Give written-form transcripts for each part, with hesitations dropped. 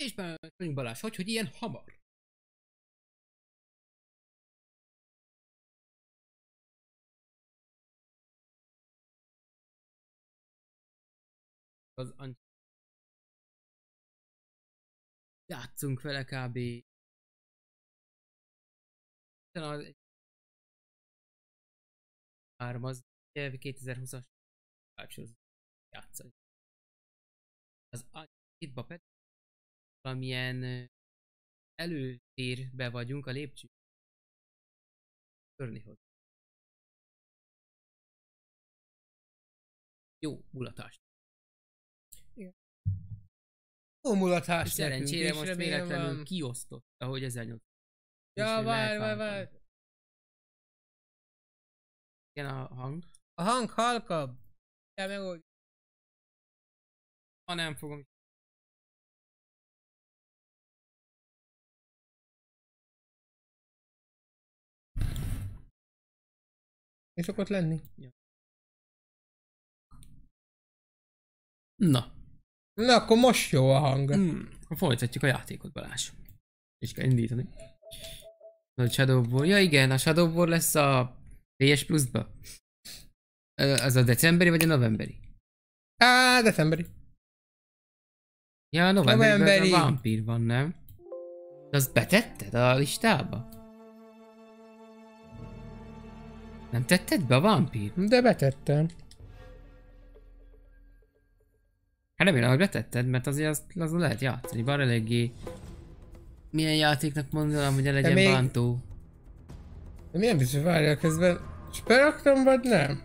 És mondjuk Balázs, hogy ilyen hamar? Az játszunk vele kb. Az 3 az 2020-as játszani. Az itt pedig valamilyen előtérbe vagyunk a lépcső. Törni hozzá. Jó mulatást. Igen. Jó mulatást Szerencsére most véletlenül kiosztott, ahogy 1800. Ja, várj. Igen, a hang. A hang halkabb. Ja, megoldjuk. Ha nem fogom. Mi szokott lenni? Ja. Na. Na, akkor most jó a hang. Folytatjuk a játékot, Balázs. És kell indítani. A Shadow War. Ja igen, a Shadow War lesz a PS Plus-ba. Az a decemberi vagy a novemberi? Decemberi. Ja, a novemberi. A Vampír van, nem? De azt betetted a listába? Nem tetted be a Vampír? De betettem. Hát remélem, hogy betetted, mert azért az lehet játszani. Bár eléggé... Milyen játéknak mondanám, hogy ne legyen még... bántó? De milyen biztos, várjál közben. Speraktam vagy nem?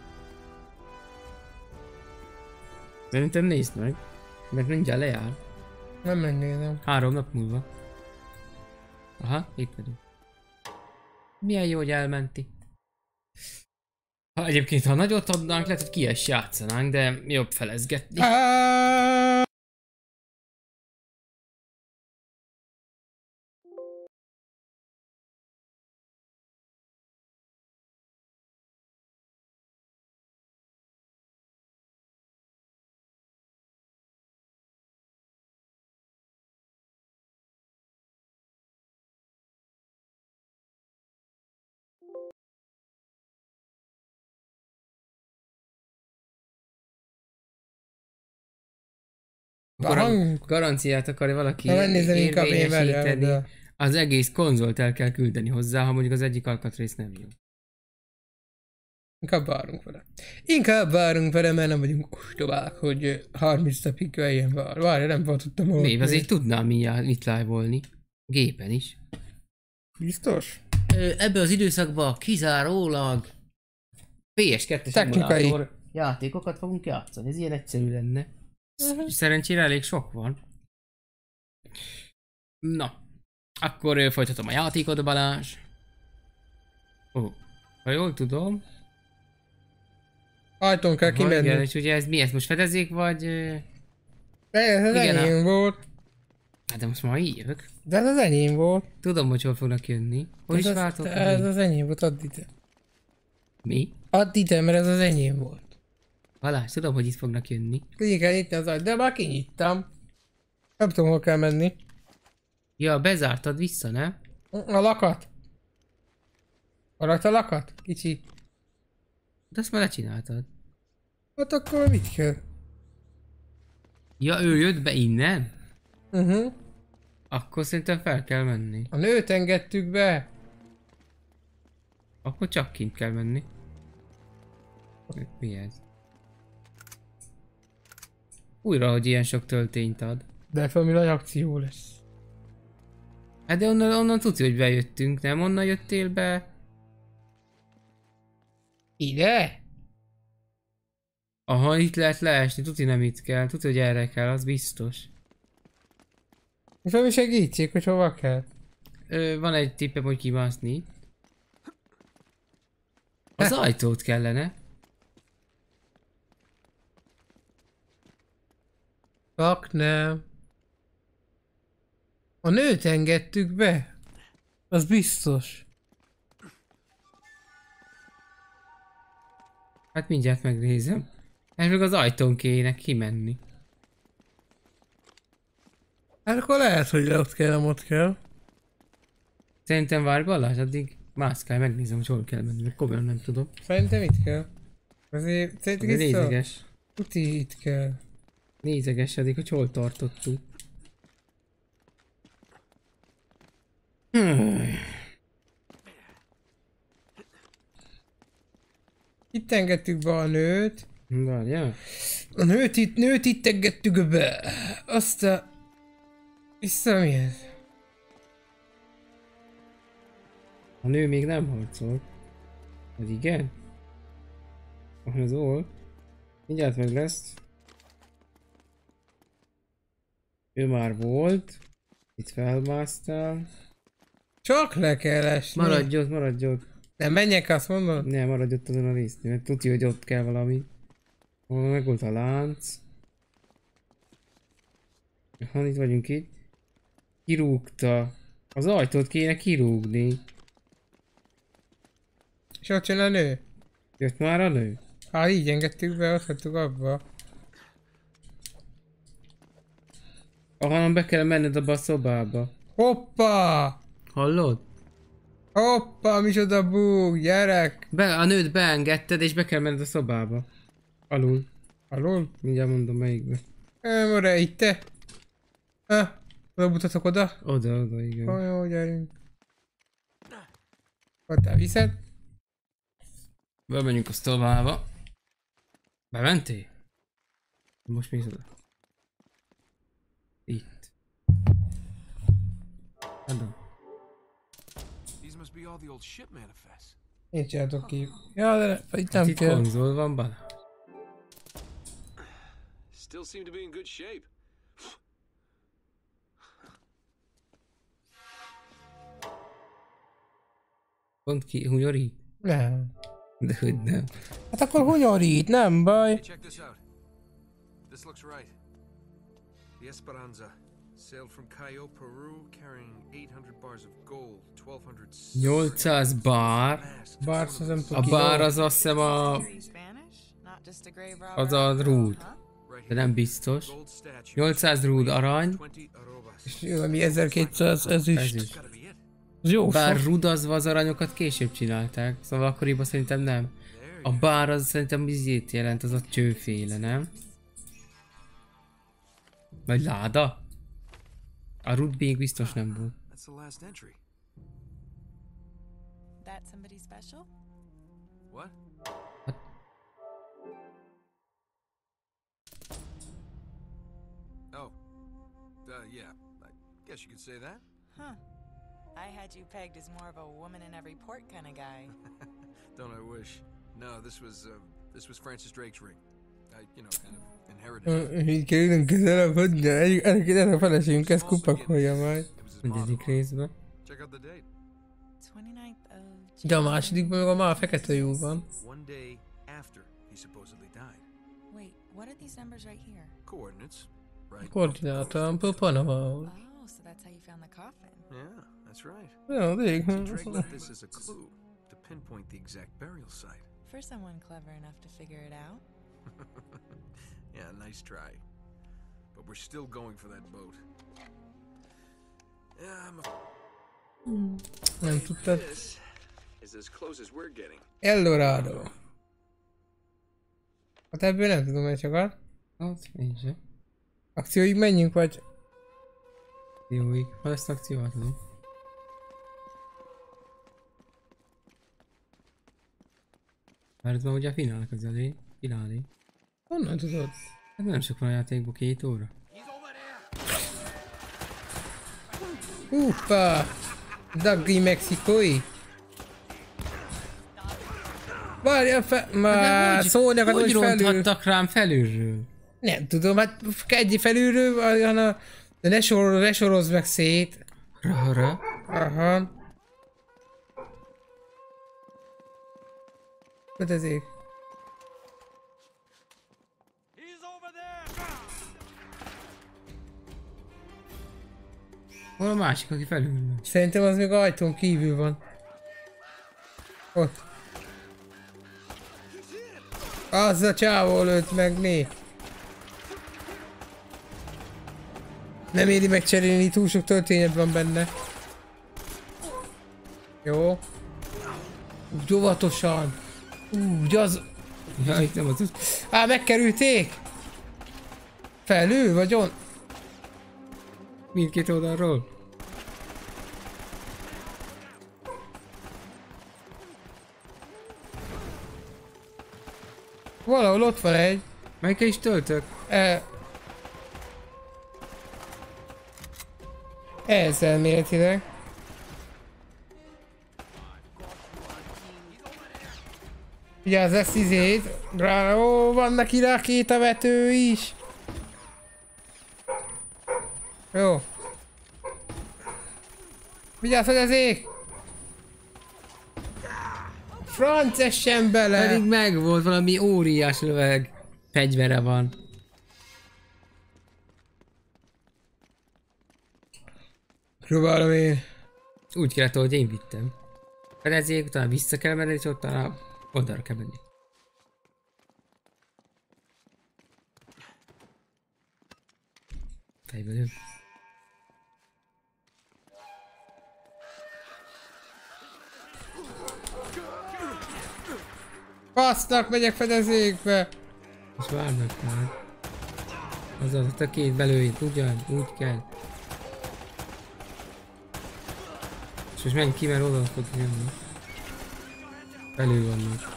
Szerintem nézd meg. Mert mindjárt lejár. Nem megnézem. 3 nap múlva. Aha, itt vagyunk. Milyen jó, hogy elmenti. Ha egyébként, ha nagyot adnánk, lehet, hogy ki is játszanánk, de jobb felezgetni. Garanciát akarja valaki érvényesíteni. Az egész konzolt el kell küldeni hozzá, ha mondjuk az egyik alkatrész nem jó. Inkább várunk vele, mert nem vagyunk ostobák, hogy 30 napig kelljen várja, nem tudtam volna. Még azért tudnám mit live-olni. Gépen is. Biztos? Ebbe az időszakban kizárólag PS2-es emulátor játékokat fogunk játszani. Ez ilyen egyszerű lenne. Szerencsére elég sok van. Na. Akkor folytatom a játékot, Balázs. Ha jól tudom. Ajtón kell kimenni. Igen, és ugye ez mi? Ez most fedezék, vagy... Ez az enyém volt. Hát de most már így jövök. De ez az enyém volt. Tudom, hogy hol fognak jönni. Hol is váltok? Ez az enyém volt, add ide. Mi? Add ide, mert ez az enyém volt. Balázs, tudom, hogy itt fognak jönni. Ki kell nyitni az ajtót, de már kinyittam. Nem tudom, hol kell menni. Ja, bezártad vissza, nem? A lakat. Maradt a lakat? Kicsi. De azt már lecsináltad. Hát akkor mit kell? Ja, ő jött be innen? Akkor szerintem fel kell menni. A nőt engedtük be. Akkor csak kint kell menni. Mi ez? Újra, hogy ilyen sok töltényt ad. De valami nagy akció lesz. Hát de onnan tudja, hogy bejöttünk, nem? Onnan jöttél be? Ide? Aha, itt lehet leesni, tudja nem itt kell, tudja, hogy erre kell, az biztos. És valami segítség, hogy hova kell. Van egy tippem, hogy kimászni. Az ajtót kellene. Ak nem. A nőt engedtük be. Az biztos. Hát mindjárt megnézem. Ez meg az ajtón kéne kimenni. Hát akkor lehet, hogy ott kell, nem ott kell. Szerintem várj Balázs, addig mászkálj, megnézem, hogy hol kell menni, mert komolyan nem tudom. Szerintem itt kell. Azért De vissza. nézeges. Tuti itt kell. Nézeges, addig, hogy hol tartottuk. Itt engedtük be a nőt. Várjál. A nőt itt engedtük be. Aztán... Vissza mi ez? A nő még nem harcolt. Vagy igen? Az volt. Mindjárt meg lesz. Ő már volt. Itt felmásztál. Csak le kell esni. Maradj ott. Nem menjek, azt mondod? Nem, maradj ott azon a résznél, mert tudja, hogy ott kell valami. Meg volt a lánc. Ha itt vagyunk itt. Kirúgta. Az ajtót kéne kirúgni. És ott jön a nő. Jött már a nő? Hát így engedtük be, azt hagytuk abba. Hanem be kell menned abba a szobába. Hoppá! Hallod? Hoppá, micsoda búg, gyerek! A nőt beengedted és be kell menned a szobába. Alul. Alul? Mindjárt mondom melyikbe. Mora, itt te? Oda mutatok oda? Oda, igen. Jó, gyerünk. Ott viszed? Bemegyünk a szobába. Bementél? Most mész oda. Itt. Adom. Én csináltok ki. Ja, de itt nem Itt kell. konzol van, Balázs. Still seem to be in good shape. Pont ki hunyorít? Nem. De hogy nem. Hát akkor hunyorít, nem baj. Hey, check this out. This looks right. The Esperanza sailed from Cayo, Peru, carrying 800 bars of gold, 1200 800 bár. Bár az nem A tudom ki. bár az azt hiszem az a rúd. De nem biztos. 800 rúd arany. És jó, ami 1200 ezüst. Ezüst. Az jó Bár sok. rudazva az aranyokat később csinálták. Szóval akkoriban szerintem nem. A bár az szerintem bizét jelent, az a csőféle, nem? Vagy láda? A rud még biztos nem volt. That's the last entry. That somebody special? What? Oh. Yeah. I guess you could say that. Huh. I had you pegged as more of a woman in every port kind of guy. Don't I wish? No, this was Francis Drake's ring. I, kind of inherited it. Így kerülünk közelebb, hogy erre a feleségünk ezt kupakolja majd. It was his Negyedik motto. részben. Check out the date. 29th of De a másodikban meg a már fekete lyuk van. One day after he supposedly died. Wait, what are these numbers right here? Coordinates, right? Koordinátor, Panama. Oh, so that's how you found the coffin. Yeah, that's right. Jó, de Drake left this as a clue to pinpoint the exact burial site. For someone clever enough to figure it out. Yeah, nice try. But we're still going for that boat. Yeah, nem tudtad. this is as close as we're getting. Eldorado. Hát ebből nem tudom, hogy csak az. Az, én sem. Akcióig menjünk, vagy... Jóig. Ha ezt akcióval tudom. Mert ez van ugye a finál közelé. Finálé. Honnan tudod? Hát nem sok van a játékban, 2 óra. Húppa! Daggi mexikói? Várjál fel... Már szóljakat, hogy hogy felül... ronthattak rám felülről? Nem tudom, hát egy felülről, hanem... De ne sorozd meg szét. Ra. Aha. Kötezik. Hol a másik, aki felül? Szerintem az még ajtón kívül van. Ott. Az a csávó lőtt meg mi? Nem éri megcserélni, túl sok történet van benne. Jó. Úgy óvatosan. Úgy az... Ja, itt nem az. Á, megkerülték! Felül vagy on? Mindkét oldalról. Valahol ott van egy. Melyikkel is töltök? Ez elméletileg. Vigyázz, ezt izét. Ó, van neki rakétavető is. Jó. Vigyázz, hogy az ég! Franc essen bele! Pedig megvolt, valami óriás löveg. Fegyvere van. Próbálom én. Úgy kellett, hogy én vittem. Fedezék, utána vissza kell menni, és utána oldalra kell menni. Fejbe lő. Basznak, megyek fedezékbe! És várnak már. Azaz, a két belőjét, úgy kell. És most menj ki, mert oda fog jönni. Belül vannak.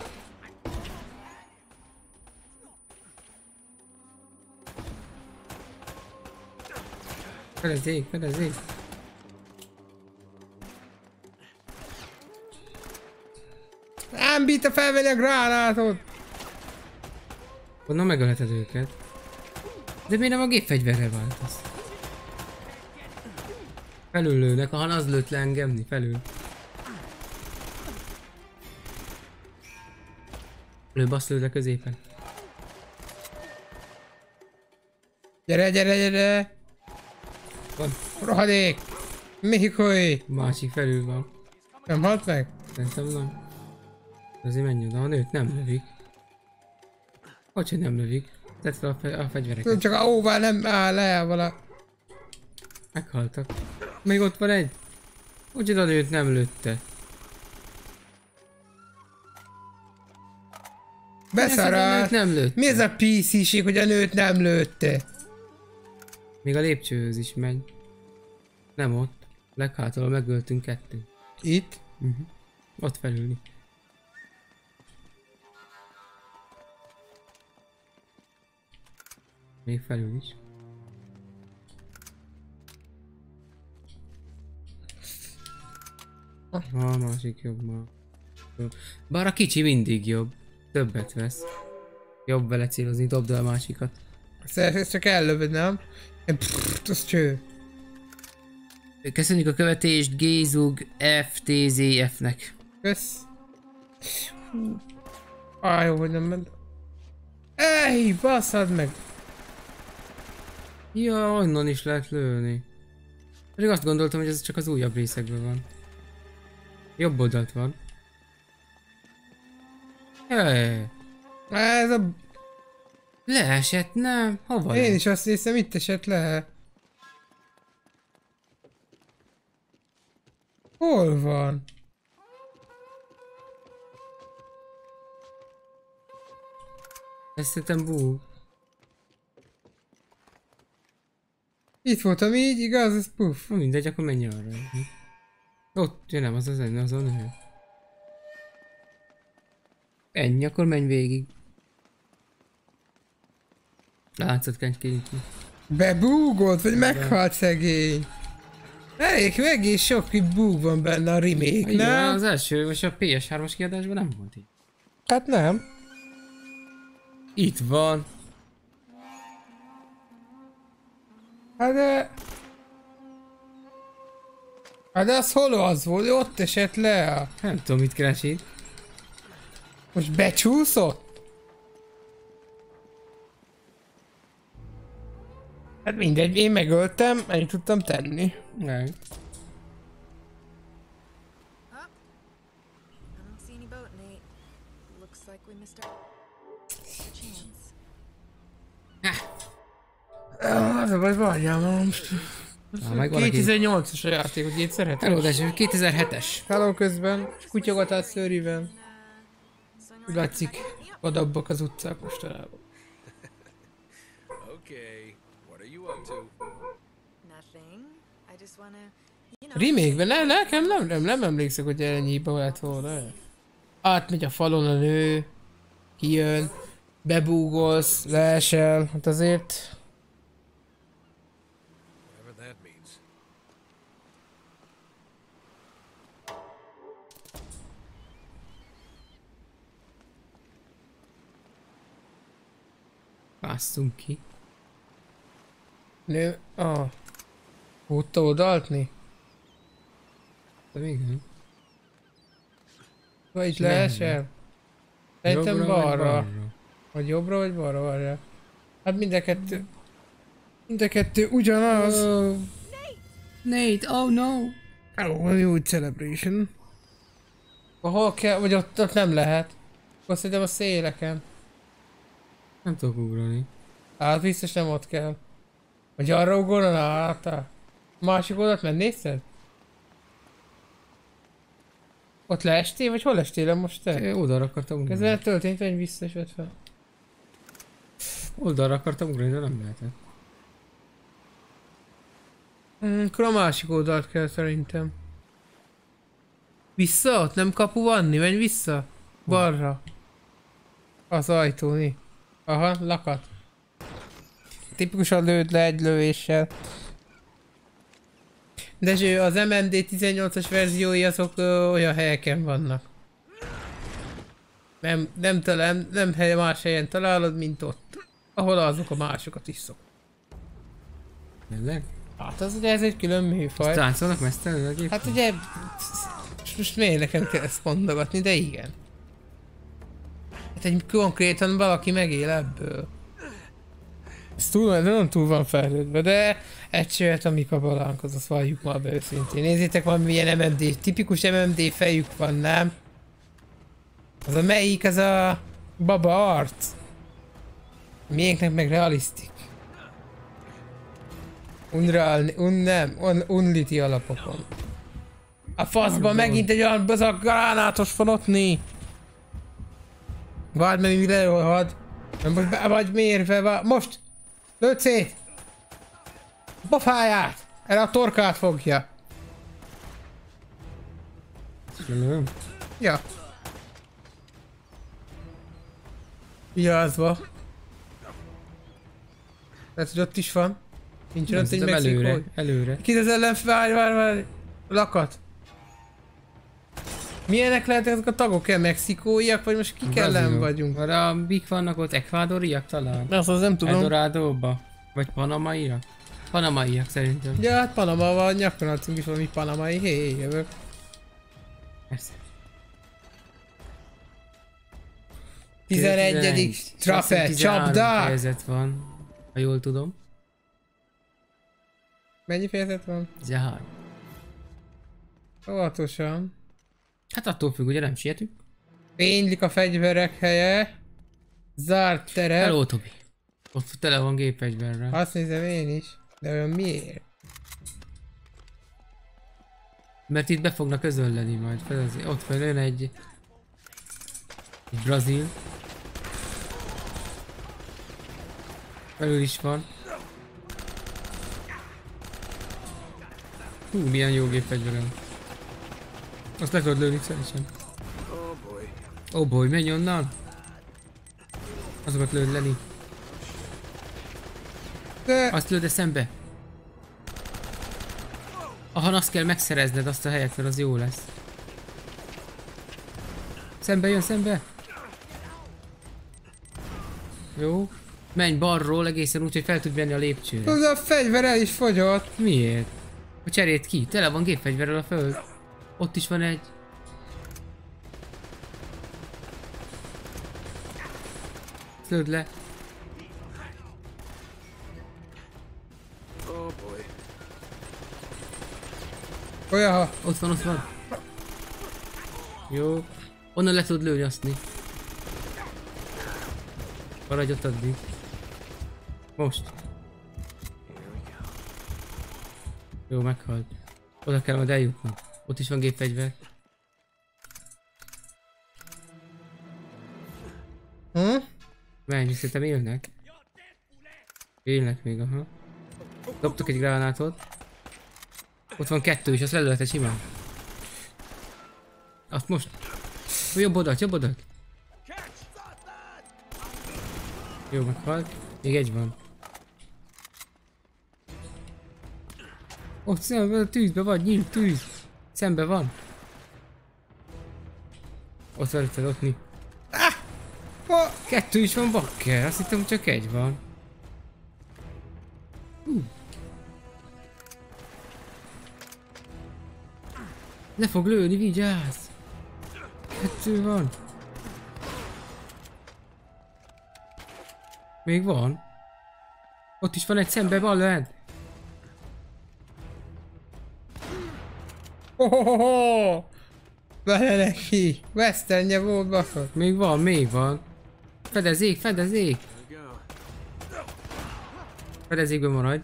Fedezzék, fedezzék! Nem bírta felvenni a gránátot! Onnan megölheted őket. De miért nem a gépfegyverre váltasz? Felül lőnek, ha az lőtt le engemni, felül. Lőbassz lő le középen. Gyere, gyere, gyere! Van. Rohadék! Mihikoi! Másik felül van. Nem halt meg? Szerintem nem. Azért menj oda, a nőt nem lövik. Hogyhogy nem lövik? Tedd fel a fegyvereket. Csak a óvá nem áll le vala. Meghaltak. Még ott van egy. Úgyhogy a nőt nem lőtte. Beszarált! Nem lőtte. Mi ez a PC-ség, hogy a nőt nem lőtte? Még a lépcsőhöz is megy. Nem ott. Leghátul megöltünk kettőt. Itt? Ott felülni. Még felül is. A másik jobb ma. Bár a kicsi mindig jobb. Többet vesz. Jobb vele célozni, dobd el a másikat. Ezt csak ellövöd, nem? Az cső. Köszönjük a követést Gézug FTZF-nek. Kösz. Jó, hogy nem ment. Ej, basszad meg! Ja, onnan is lehet lőni. Pedig azt gondoltam, hogy ez csak az újabb részekben van. Jobb oldalt van. Jaj. Ez a... Leesett, nem? Hova Én lett? is azt hiszem, itt esett le. Hol van? Ez szerintem bug. Itt voltam így, igaz? Ez puff. Na mindegy, akkor menj arra. Ott, ja nem, az az ennyi, az a nő. Ennyi, akkor menj végig. Látszott kell kinyitni. Bebúgolt, vagy meghalt szegény. Elég egész sok bug van benne a remake, Igen, nem? az első, vagy a PS3-as kiadásban nem volt így. Hát nem. Itt van. Hát de... Hát de az hol az volt? Ott esett le. Nem tudom, mit keresít. Most becsúszott? Hát mindegy, én megöltem, ennyit tudtam tenni. Nem. I don't see any boat, Nate. Looks like we missed our chance. Az a baj, várjál már most. Meg valaki... 2008-as a játék, hogy itt szeretem. Hello, de 2007-es. Hello közben, kutyogatás szőrivel. Úgy látszik, vadabbak az utcák mostanában. Okay, what are you up to? Nothing. I just wanna, you know. Remake-ben nekem nem emlékszek, hogy ennyi hiba lett volna. Átmegy a falon a nő, kijön, bebúgolsz, leesel, hát azért... Whatever that means. Pásszunk ki. Nő... Tudta odaadni? De igen. Vagy itt leesel? Szerintem Jobbra vagy balra. Vagy jobbra vagy balra, várjál. Hát mind a kettő ugyanaz. Nate, oh no! Jó celebration. Hol kell, vagy ott nem lehet. Azt hiszem a széleken. Nem tudok ugrani. Hát biztos nem ott kell. Vagy arra ugorna át. Másik oldalt mennészed? Ott leestél, vagy hol estél most te? Oldalra akartam ugrani. Ezzel történt, hogy vissza is vett fel. Oldalra akartam ugrani, de nem lehetett. Akkor a másik oldalt kell szerintem. Vissza? Ott nem kapu vanni? Menj vissza. Balra. Az ajtóni. Aha, lakat. Tipikusan lőd le egy lövéssel. Dezső, az MMD 18-as verziói azok olyan helyeken vannak. Nem más helyen találod, mint ott. Ahol azok a másokat is szok. Tényleg? Hát az ugye ez egy külön műfaj. Táncolnak mesztelenül a gép? Hát ugye... Most miért nekem kell ezt mondogatni, de igen. Hát egy konkrétan valaki megél ebből. Ez nem túl van fejlődve, de egységet a Mika balánkhoz, azt valljuk már be őszintén. Nézzétek, valamilyen MMD, tipikus MMD fejük van, nem? Az a melyik, az a baba arc. Miénknek meg realisztik. Unliti alapokon. A faszban megint egy olyan bazag gránátos van ottni. Várd meg, mire rohad. Nem most be vagy mérve, most! Lőd szét! Bafáját! Erre a torkát fogja. Lőm? Ja. Vigyázva. Lehet, hogy ott is van. Nincs ott egy mexikói. Előre. Ki az ellen? Várj. Lakat. Milyenek lehetnek ezek a tagok? Mexikóiak, vagy most kik ellen vagyunk? Arra mik vannak ott? Ekvádoriak talán? Azt nem tudom. Eldorádóba? Vagy panamaiak? Panamaiak szerintem. Ja, hát Panama van, nyakon is valami panamai, hé, jövök. Persze. 11. Trapet, csapda! Fejezet van, ha jól tudom. Mennyi fejezet van? 13. Óvatosan. Hát attól függ, ugye nem sietünk? Fénylik a fegyverek helye. Zárt terep. Hello, Tobi. Ott tele van gépfegyverrel. Azt nézem én is. De olyan miért? Mert itt be fognak özönleni majd. Ott feljön egy brazil. Felül is van. Hú, milyen jó gépfegyverem. Azt le tudod lőni szerintem. Oh boy, menj onnan! Azokat lőd leni. De... Azt lőd szembe. Aha, azt kell megszerezned azt a helyet, mert az jó lesz. Szembe jön, szembe! Jó. Menj balról egészen úgy, hogy fel tud venni a lépcsőre. Az a fegyver el is fogyott. Miért? Hogy cseréld ki? Tele van gépfegyverrel a föld. Ott is van egy. Lőd le. Olyan. Ott van. Jó. Onnan le tudod lőni azt mi. Maradj ott addig. Most. Jó, meghalt. Oda kell majd eljutnom. Ott is van gépfegyver. Menj, szerintem élnek. Élnek még, aha. Dobtok egy gránátot. Ott van 2 is, azt le lehet simán. Azt most. Jobb oldalt, jobb oldalt. Jó, meghalt. Még egy van. Ott szemben a tűzbe vagy, nyílt tűz. Szembe van. Ott veríted, ott mi? 2 is van, bakker. Azt hittem, csak egy van. Le fog lőni, vigyázz! 2 van. Még van. Ott is van egy szembe, van lent. Hohohoho! Vele neki! Westernje volt, baszod! Még van, még van. Fedezék, fedezék! There we go. Fedezékben maradj.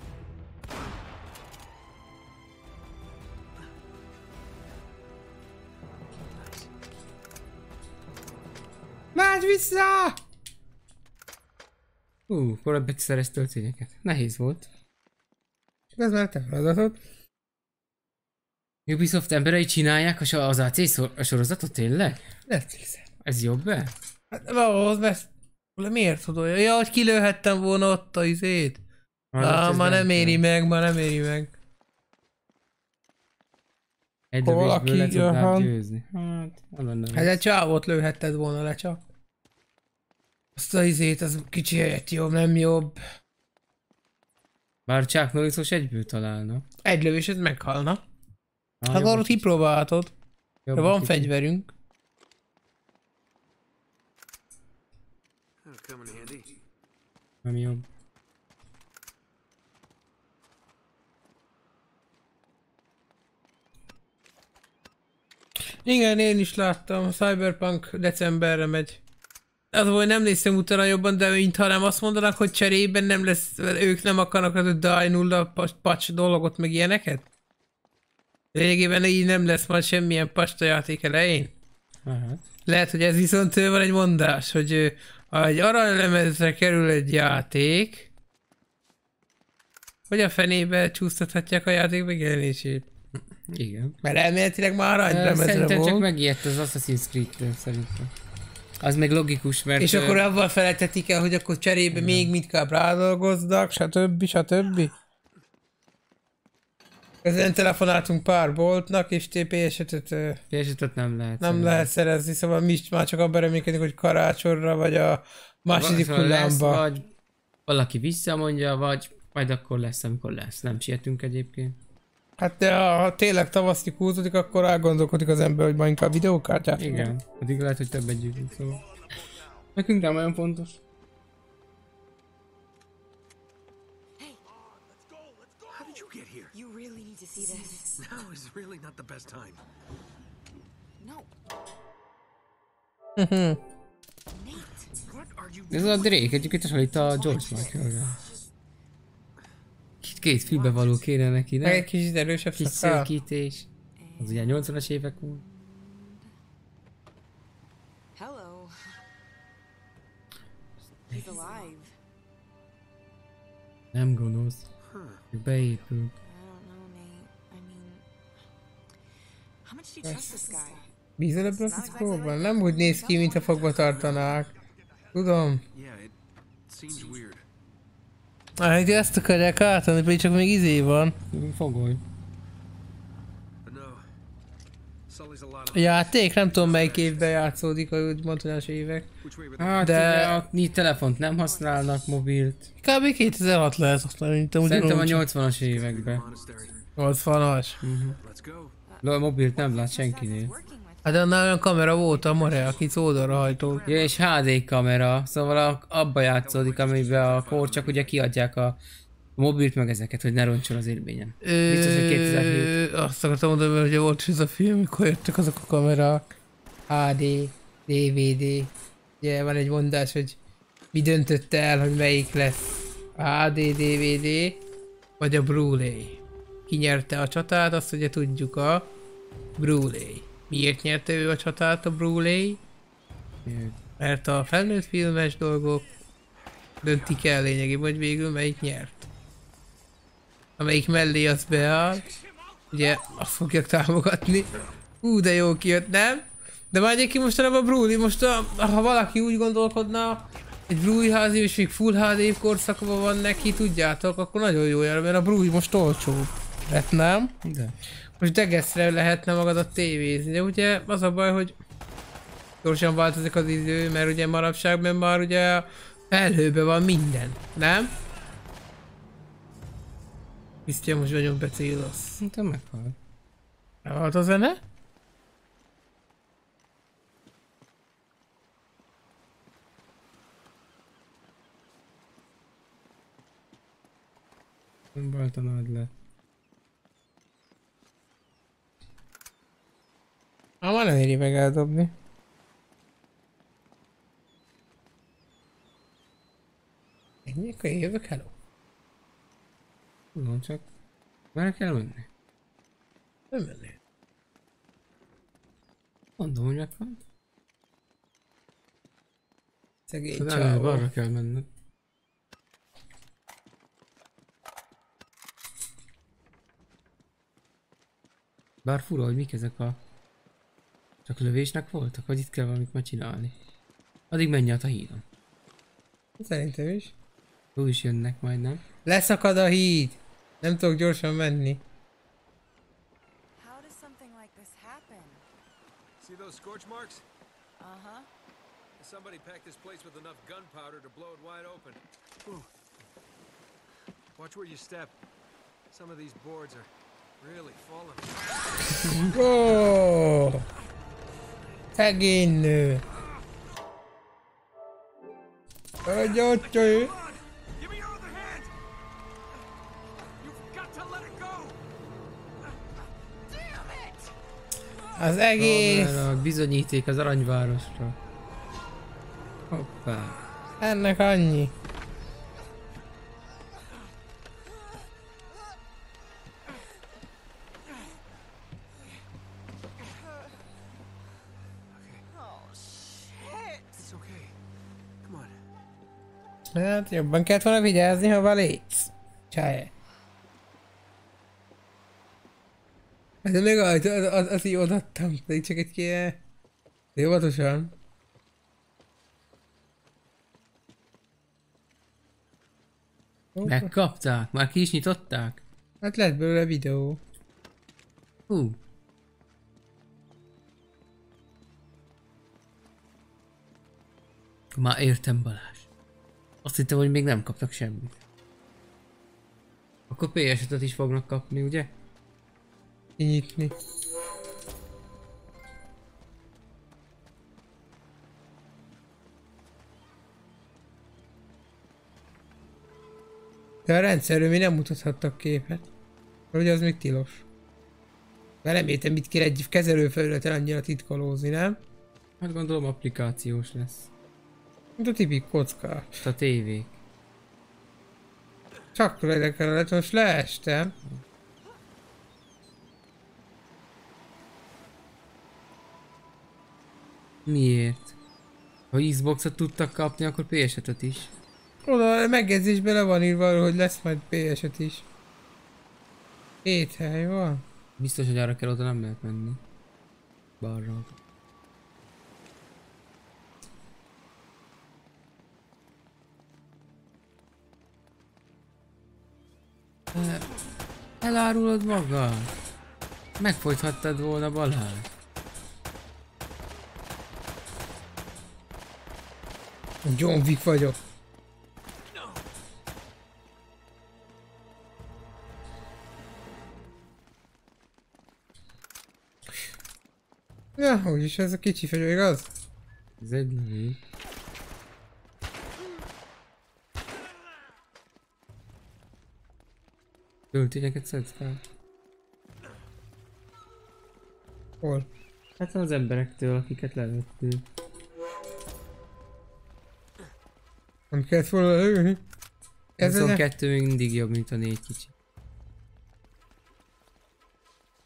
Mász vissza! Korábban szerez töltényeket. Nehéz volt. Ez már te feladatod. Ubisoft emberei csinálják az AC sorozatot tényleg? Netflixen. Ez jobb-e? Hát ahhoz, mert... Miért tudod? Ja, hogy kilőhettem volna ott a izét. Ma nem éri meg, ma nem éri meg. Egy Hol lövésből le aki, tudnád aha. győzni. Hát, nem Hát egy csávot lőhetted volna le csak. Azt a izét, az kicsi helyett jobb, nem jobb. Bár Chuck Norrisos egyből találna. Egy lövésed meghalna. Hát jobb, arra kipróbálhatod. jobb De a van kicsi. fegyverünk. That'll come in handy. Nem jobb. Igen, én is láttam. A Cyberpunk decemberre megy. Az hogy nem néztem utána jobban, de mintha nem azt mondanak, hogy cserében nem lesz, ők nem akarnak az a Die 0 patch dolgot, meg ilyeneket? Lényegében így nem lesz majd semmilyen patch a játék elején. Hát. Lehet, hogy ez viszont van egy mondás, hogy ha egy aranylemezre kerül egy játék, hogy a fenébe csúsztathatják a játék megjelenését. Igen. Mert elméletileg már aranylemezre Szerintem volt. csak megijedt az Assassin's Creed-től szerintem. Az meg logikus, mert... És akkor avval felejtetik el, hogy akkor cserébe még mindkább rádolgoznak, stb. Stb. Ezen telefonáltunk pár boltnak, és PS5-öt PS5-öt nem lehet. nem lehet szerezni, szóval mi is már csak abban reménykedünk, hogy karácsonyra, vagy a második Szóval lesz, hullámba. vagy valaki visszamondja, vagy majd akkor lesz, amikor lesz. Nem sietünk egyébként. Hát de ha tényleg tavasztig húzódik, akkor elgondolkodik az ember, hogy ma inkább videókártyát. Igen. Addig lehet, hogy többet gyűjtünk, szóval. Nekünk nem olyan fontos. How did you get here? You really need to see this. Now is really not the best time. No. Mhm. What are you Ez a Drake egyébként hasonlít a George Michael-re. Két fülbevaló kéne neki, Meg ne? egy kis erősebb Kis szakál. szélkítés. Az ugye 80-as évek volt. Hello. He's alive. Nem gonosz. Beépül. I don't know, Nate. I mean, how much do you trust this guy? Bízol ebben a fickóban? Nem úgy néz ki, mintha fogva tartanák. Tudom. Yeah, it seems weird. Hát ezt akarják átadni, pedig csak még izé van. Fogoly. But no. Sully's a lot A játék, nem tudom melyik évben játszódik, hogy úgy mondhatás évek. Which way would Hát De- de... a telefont nem használnak, mobilt. Kb. 2006 lehet használni, mint Szerintem a ugyanúgy. 80-as években. monastery? 80-as. Let's go. De a mobilt nem lát senkinél. Working with Hát de annál olyan kamera volt a More, aki oldalra hajtó. Ja, és HD kamera, szóval abba játszódik, amiben a csak ugye kiadják a mobilt meg ezeket, hogy ne roncson az élményen. Biztos, hogy 2007. Azt akartam mondani, hogy volt is ez a film, mikor jöttek azok a kamerák. HD, DVD. Ugye van egy mondás, hogy mi döntötte el, hogy melyik lesz. A HD, DVD, vagy a Blu-ray. ki nyerte a csatát, azt ugye tudjuk, a Bruley. Miért nyerte ő a csatát, a Bruley? Mert a felnőtt filmes dolgok döntik el lényegében, hogy végül melyik nyert. Amelyik mellé az beáll, ugye azt fogják támogatni. De jó kijött, nem? De már egyébként mostanában a Bruley, most ha valaki úgy gondolkodna, egy Bruley házi és még Full HD korszakban van neki, tudjátok, akkor nagyon jó jár, mert a Bruley most olcsó. Lett, nem? De. Most degeszre lehetne magadat tévézni, de ugye az a baj, hogy gyorsan változik az idő, mert ugye manapságban már ugye a felhőben van minden, nem? Krisztián most nagyon becélosz. Te meghal. Elhalt a zene? Nem volt a nagy le. Már nem éri meg eldobni. Ennyi, akkor én jövök, hello. Tudom, csak merre kell menni? Nem mennél. Mondom, hogy meghalt. Szegény Nem, csávó. balra kell menned. Bár fura, hogy mik ezek a... Csak lövésnek voltak, vagy itt kell valamit már csinálni. Addig menj át a hídon. Szerintem is. Úgy is jönnek majd, nem? Leszakad a híd. Nem tudok gyorsan menni. How does something like this happen? See those scorch marks? Uh-huh. Somebody packed this place with enough gunpowder to blow it wide open. Ooh. Watch where you step. Some of these boards are really falling. Ó! Szegény nő. Agyatjai. Give me your other hand! You've got to let it go! Damn it! Az egész. A bizonyíték az aranyvárosra. Hoppá. Ennek annyi. Oh, shit! It's okay. Come on. Hát jobban kellett volna vigyázni, ha valétsz. Csáj. Hát még az így odaadtam, pedig csak egy kéne. Óvatosan. Megkapták? Már ki is nyitották? Hát lett belőle videó. Hú. Már értem, Balázs. Azt hittem, hogy még nem kaptak semmit. Akkor PS5-öt is fognak kapni, ugye? Kinyitni. De a rendszerről mi nem mutathattak képet. Vagy az még tilos. Mert nem értem, mit kér egy kezelőfelületen annyira titkolózni, nem? Hát gondolom applikációs lesz. Mint a tipik kocka. Most a tévék. Csak érdekel lett, most leestem. Miért? Ha Xboxot tudtak kapni, akkor PS5-öt is. Oda megjegyzésben le van írva, hogy lesz majd PS-et is. 7 hely van. Biztos, hogy arra kell, oda nem lehet menni. Balra. Elárulod magad? Megfojthattad volna, Balázs. John Wick vagyok. Ja, úgyis ez a kicsi fegyver, igaz? Ez egy nő. Töltényeket szedsz fel? Hol? Hát az emberektől, akiket lelőttél. Nem kellett volna lőni? Ez 22 még mindig jobb, mint a 4 kicsi.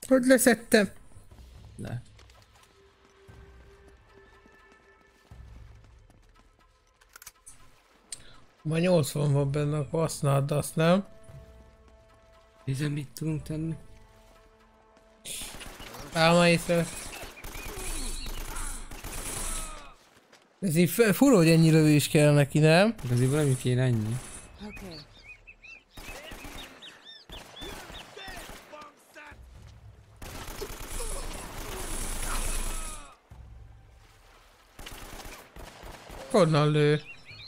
Hogy leszettem? Le. Ma 80 van benne, akkor használd azt, nem? Nézem, mit tudunk tenni. Álma észre. Ez így fura, hogy ennyi lövés kell neki, nem? Igaziból nem kéne ennyi. Okay. Honnan lő?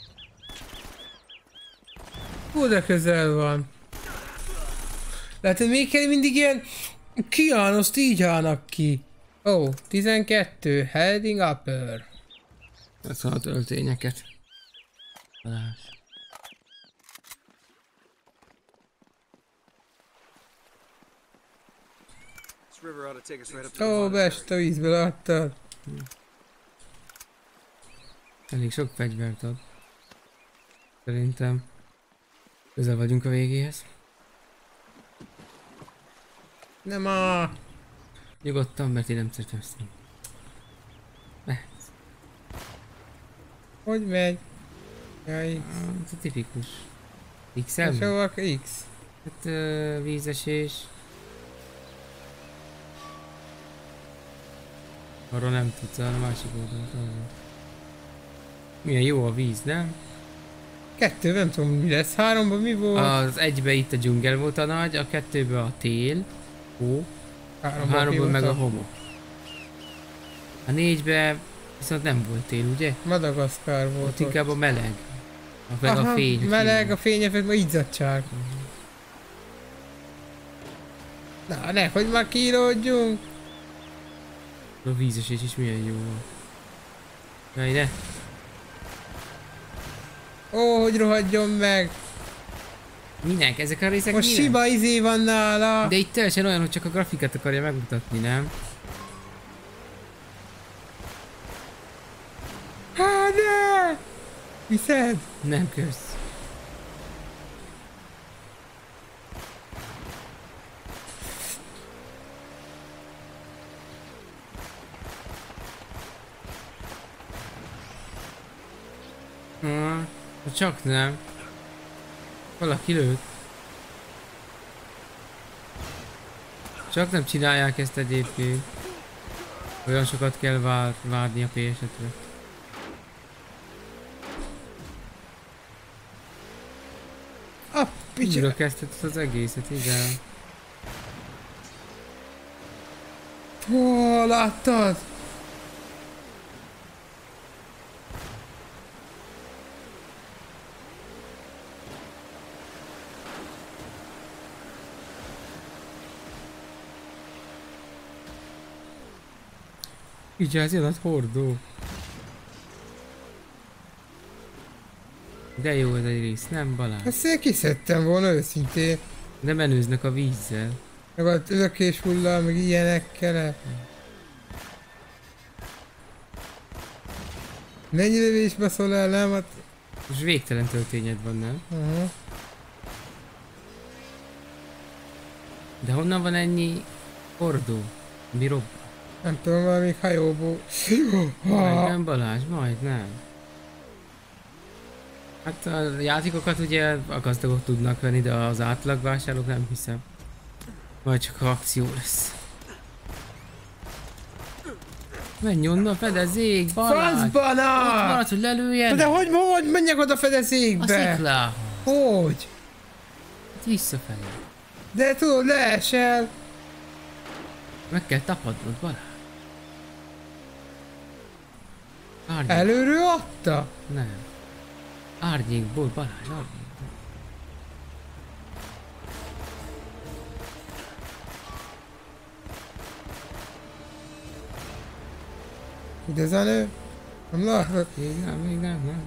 Hú, de közel van. Lehet, hogy még kell mindig ilyen kiánoszt így állnak ki. Ó, 12, heading upper. Ez van a töltényeket. Balázs. This river ought to take us right up to the Ó, monastery. beest a vízbe, láttad? Elég sok fegyvert ad. Szerintem közel vagyunk a végéhez. Nem a... Nyugodtan, mert én nem szeretem ezt. Hogy megy? Jaj, Ez a tipikus. X. X-el? Szóval X. Hát vízesés. Arról nem tudsz, a másik oldalon. Milyen jó a víz, nem? 2, nem tudom mi lesz. 3-ban mi volt? Az egybe itt a dzsungel volt a nagy, a kettőbe a tél, hó, a 3-ban meg a homok. A 4-be viszont nem volt tél, ugye? Madagaszkár volt. Ott inkább a meleg. Meg a fény. Meleg, a fényefekt, ma izzadság. Na, nehogy már kíródjunk. A vízesés is milyen jó volt. Jaj, ne! Ó, hogy rohadjon meg. Minek? Ezek a részek Most minek? siba izé van nála. De itt teljesen olyan, hogy csak a grafikát akarja megmutatni, nem? Hát de! Hiszed? Nem kösz. Csak nem. Valaki lőtt. Csak nem csinálják ezt egyébként. Olyan sokat kell várni a PS-etre. A picsa. Újra kezdted az egészet, igen. Ó, láttad? Vigyázz, jön a hordó. De jó ez egy rész, nem Balázs? Ezt én kiszedtem volna őszintén. De menőznek a vízzel. Meg a lökés hullal, meg ilyenekkel. Mennyi lövés beszól el, nem? Hát... Most végtelen töltényed van, nem? De honnan van ennyi hordó? Mi robban? Nem tudom, valami hajóból. Majdnem Balázs, majdnem. Hát a játékokat ugye a gazdagok tudnak venni, de az átlagvásárlók nem hiszem. Majd csak akció lesz. Menj onnan, fedezék, Balázs! Francbana! Ott marad, hogy lelőjen! De hogy menjek oda A fedezékbe? sziklához! Hogy? Hát visszafelé. De tudod, leesel. Meg kell tapadnod, Balázs. Árnyék. Előről adta? Nem. Árnyékból, Balázs, árnyékból. Ugye ez a nő? Nem látod? Még nem.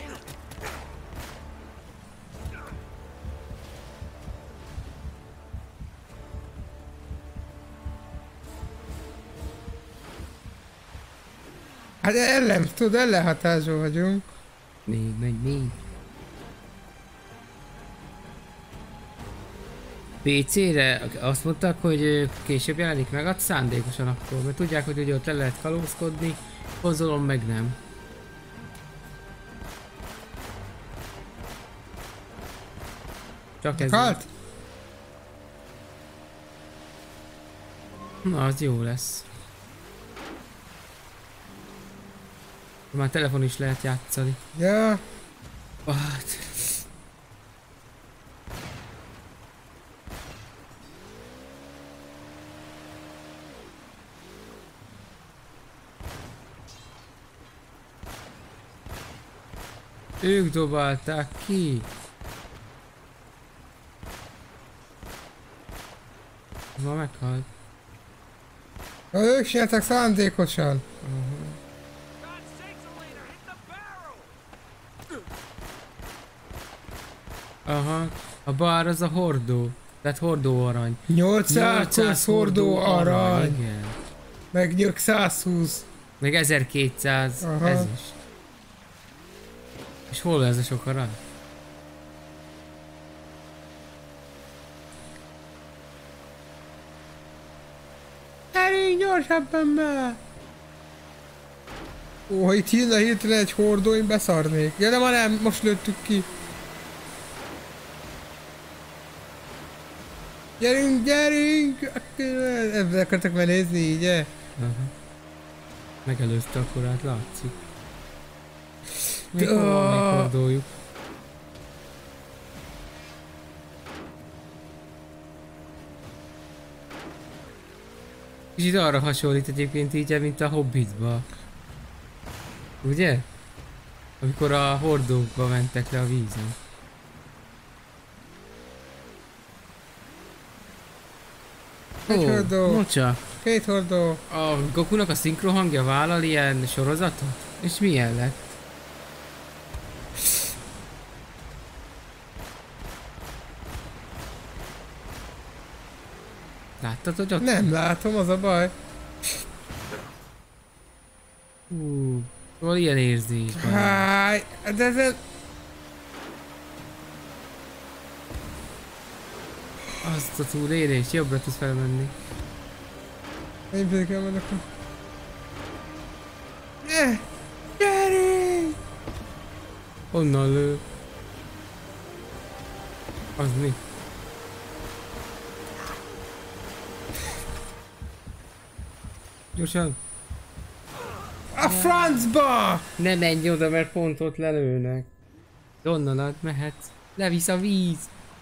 Hát ellenhatásban vagyunk. Még. PC-re azt mondták, hogy később jelenik meg, hát szándékosan akkor, mert tudják, hogy ugye ott le lehet kalózkodni, konzolon meg nem. Csak ez. Halt? Na, az jó lesz. Már telefon is lehet játszani. Ja. Hát. Ők dobálták ki. Ma meghalt. Ők csináltak szándékosan. Aha, a bár az a hordó. Tehát hordó arany. 800 hordó arany. Igen. Meg nyök 120. Meg 1200 Aha. ezüst. És hol ez a sok arany? Gyerünk gyorsabban be! Ó, ha itt jönne hirtelen egy hordó, én beszarnék. Ja, de ma nem, most lőttük ki. Gyerünk, gyerünk! Ebben akartak már nézni, ugye? Aha. Megelőzte a korát, látszik. Mikor van még hordójuk? Kicsit arra hasonlít egyébként így, mint a Hobbitba. Ugye? Amikor a hordókba mentek le a vízen. Egy hordó. Mocsa. 2 hordó. A Gokunak a szinkrohangja vállal ilyen sorozatot? És milyen lett? Láttad, hogy ott? Nem látom, az a baj. Szóval ilyen érzésben. Háj, de ez... Azt a túlélés, jobbra tudsz felmenni. Én pedig elmennek a... Gyerünk! Honnan lő? Az mi? Gyorsan! A francba! Ne menj oda, mert pont ott lelőnek. Onnan át mehetsz. Levisz a víz.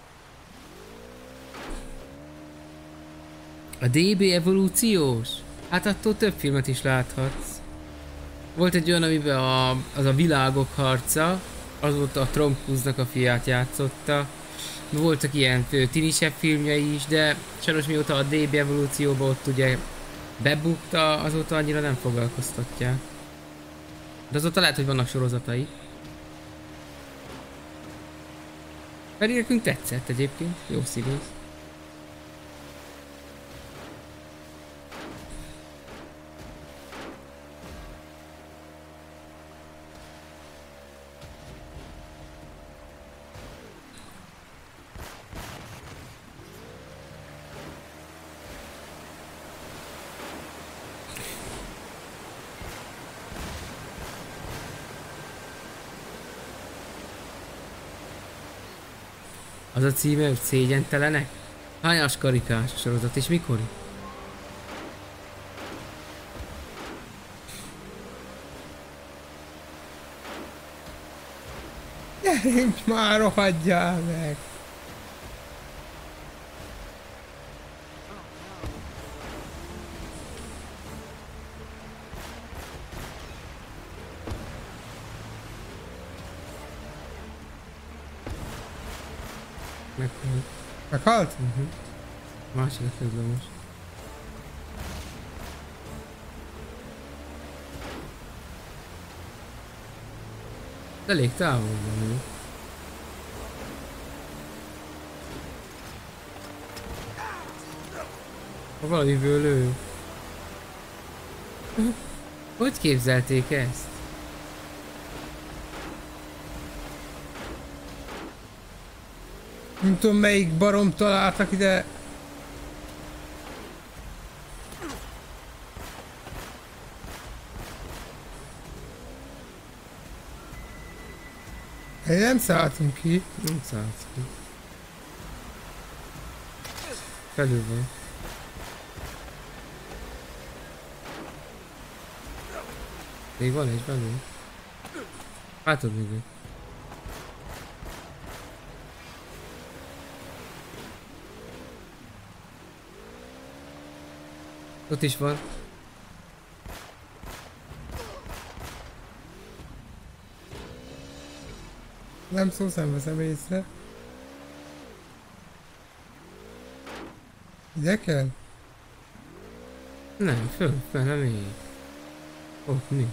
A DB evolúciós? Hát attól több filmet is láthatsz. Volt egy olyan, amiben az a világok harca, az volt a Tom Cruise-nak a fiát játszotta. Voltak ilyen tinisebb filmjei is, de sajnos mióta a DB evolúcióba ott ugye bebukta, azóta annyira nem foglalkoztatják. De azóta lehet, hogy vannak sorozatai. Pedig nekünk tetszett egyébként, jó színész. Az a címe, hogy Szégyentelenek? Hányas karikás a sorozat és mikor? Gyerünk már, rohadjál meg! Meghalt. Meghalt? Másik közben most. Elég távol van ő. Ha valamiből lő. Hogy képzelték ezt? Nem tudom melyik barom találtak ide. Nem szálltunk ki. Nem szállsz ki. Felül van. Még van egy belül. Hátad mögött. Ott is van. Nem szó sem veszem észre. Ide kell? Nem, föl, nem így. Ott mi?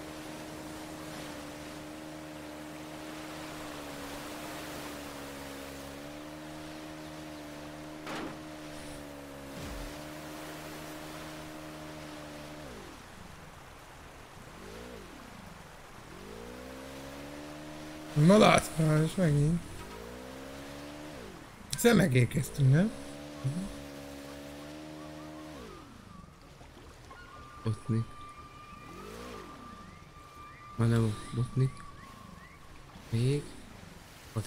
Ma látványos megint. Ezzel megérkeztünk, nem? Botnik. Van nem botnik. Még. Oda.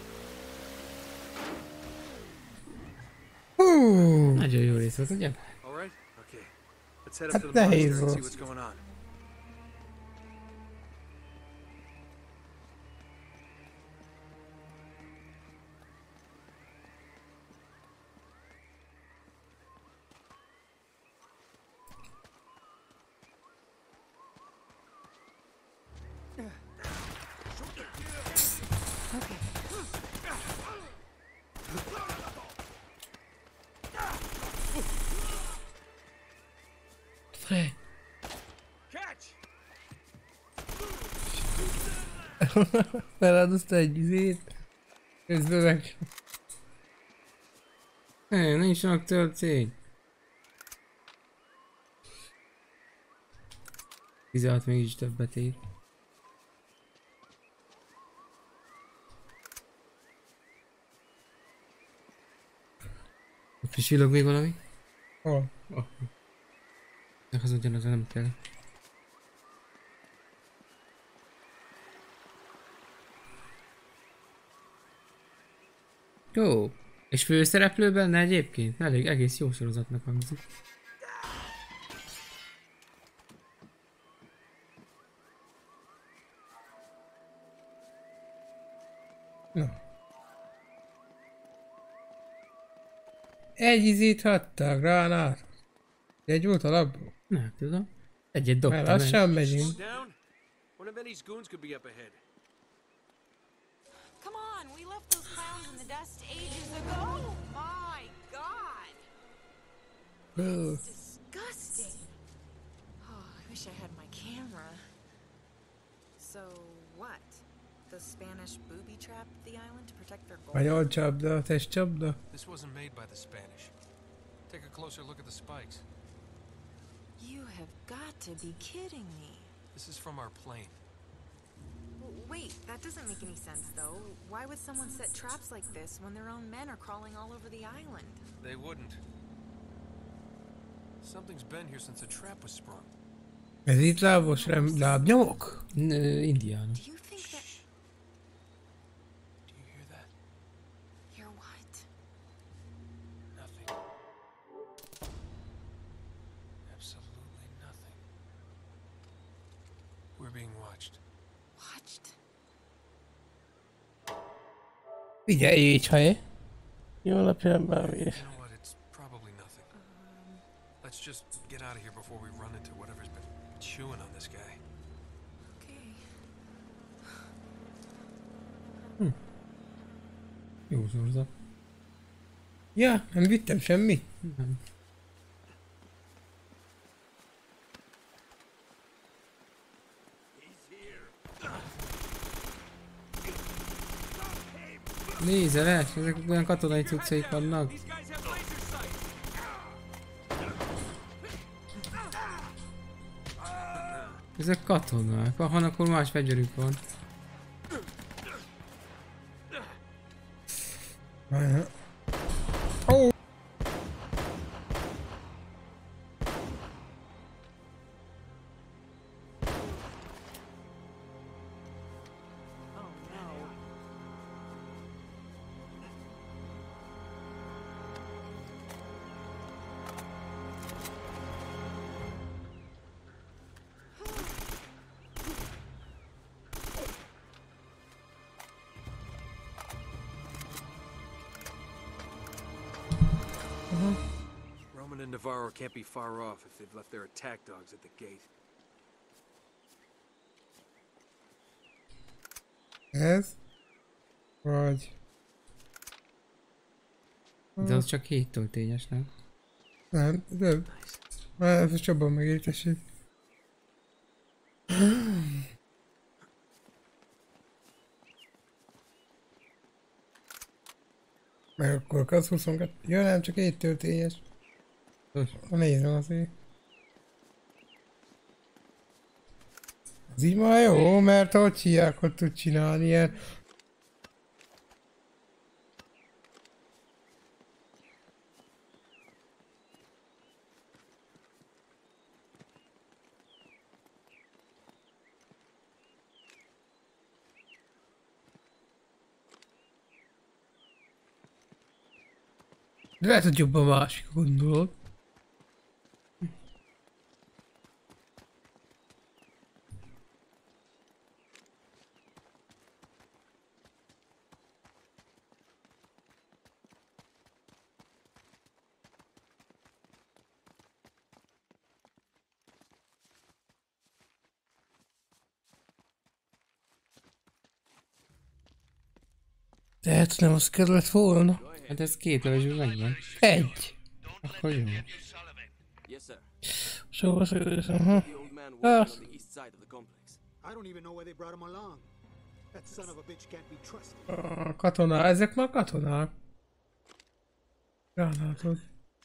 Nagyon jó rész volt, ugye? All right? Okay. Let's head up Hát to the nehéz monster and see volt. what's going on. Fred. Catch! Feláldozta egy izét. Közben meg... Nincsenek töltény. 16 mégis többet ér. Ott is villog még valami? Hol? Oh. Az ugyanaz, nem kell. Jó. És főszereplő benne egyébként? Elég egész jó sorozatnak hangzik. Na. Egy izét hattak, gránát. Egy volt alapból. Nem tudom. Egyet dobtam Mert el. lassan megyünk. Down? One of Eddie's goons could be up ahead. Come on, we left those clowns in the dust ages ago. My God. Ó, Disgusting. Oh, I wish I had my camera. So what? The Spanish booby trapped the island to protect their gold? Vagyoncsapda, testcsapda. This wasn't made by the Spanish. Take a closer look at the spikes. You have got to be kidding me. This is from our plane. Wait, that doesn't make any sense though. Why would someone set traps like this when their own men are crawling all over the island? They wouldn't. Something's been here since a trap was sprung. Ez itt lábos lábnyomok? Indiános. Do you think that... Do you hear that? You're what? Nothing. Absolutely nothing. We're being watched. Watched? Figyelj így, haj. Jó alapján bármi. You know what? It's probably nothing. Let's just get out of here before we run into whatever's been chewing on this guy. Okay. Jó sorozat. Ja, nem vittem semmit. Nem. Lézeres, ezek olyan katonai cuccaik vannak. Ezek katonák, ha akkor más fegyverük van. Várjál. Ó! Oh no. Roman and Navarro can't be far off if they've left their attack dogs at the gate. Ez? Vagy... De az csak 7 töltényes, nem? Nem, de... Már ez jobban megértesít. Meg akkor az 22. Ja nem, csak 7 töltényes. Nézem azért. Az így már jó, mert hogy hívják, hogy tud csinálni ilyen. De lehet, hogy jobban másik, gondolod. Tehát nem az kellett volna. Hát ez 2 lövésből megvan. Egy. Akkor jó. Yes, sir. Szóval aha. The old man walking on the east side of the complex. I don't even know why they brought him along. That son of a bitch can't be trusted. A katona, ezek már katonák. Látod.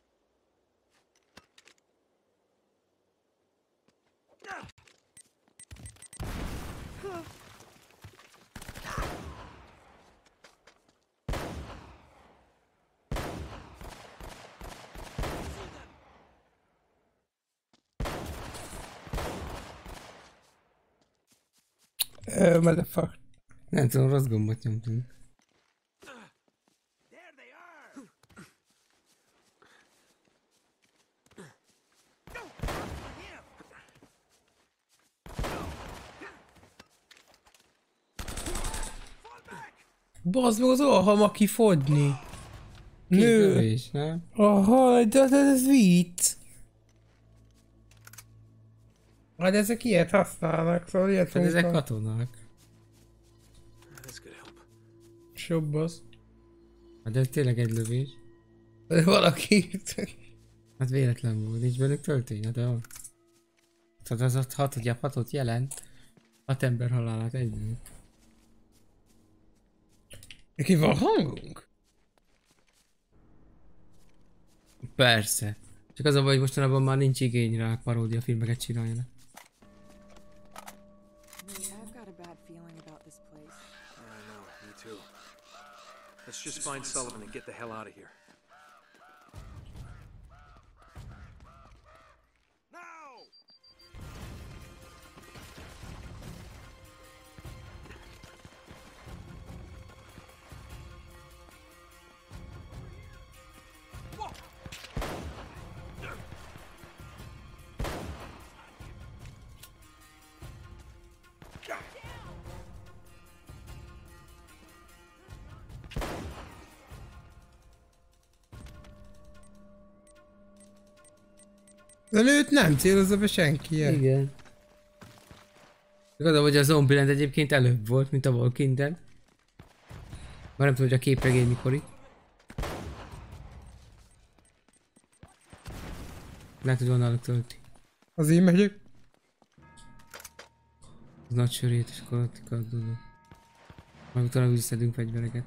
Motherfucker. Nem tudom, rossz gombot nyomtunk. Bazd meg az alham, aki fogyni. 2 Nő. lövés, nem? Aha, de ez vicc. Hát ezek ilyet használnak, szóval ilyet Hát ezek mondtam. katonák. This could help. És jobb az. Hát ez tényleg egy lövés. De valaki... Hát véletlen volt, nincs bennük töltény, de van. Tehát az ott 6 jelent. 6 ember halálát együtt. Neki van hangunk? Persze. Csak az a baj, hogy mostanában már nincs igény rá, paródia filmeket csináljanak. Nate, I've got a bad feeling about this place. I know, me too. Let's just find Sullivan and get the hell out of here. De őt nem célozza be senki ilyen. Igen. Gondolom, hogy a Zombieland egyébként előbb volt, mint a Walking Dead. Már nem tudom, hogy a képregény mikor itt. Lehet, hogy van náluk tölti. Az én megyek. Az nagy sörét, és akkor ott kardodó. Majd utána visszadunk fegyvereket.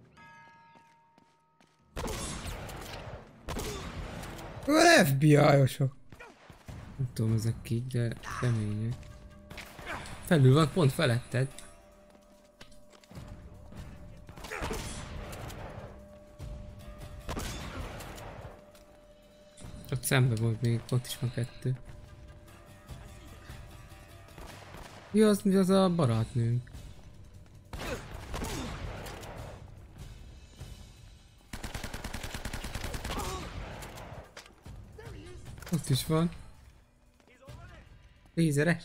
Van FBI-osok. Nem tudom ezek ki, de kemények. Felül van, pont feletted. Ott szembe volt még, ott is van 2. Ja, az a barátnőnk. Ott is van. 10-es.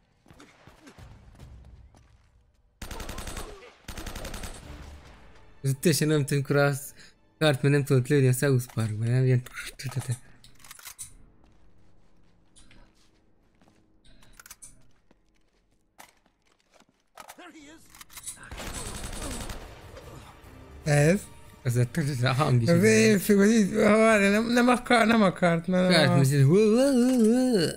Ez teljesen nem tudom, amikor a Cartman nem tudott lőni a South Parkban, nem? Ilyen... Ez? Ez a hang is. Az évfő, hogy így, nem akart, mert Cartman is így...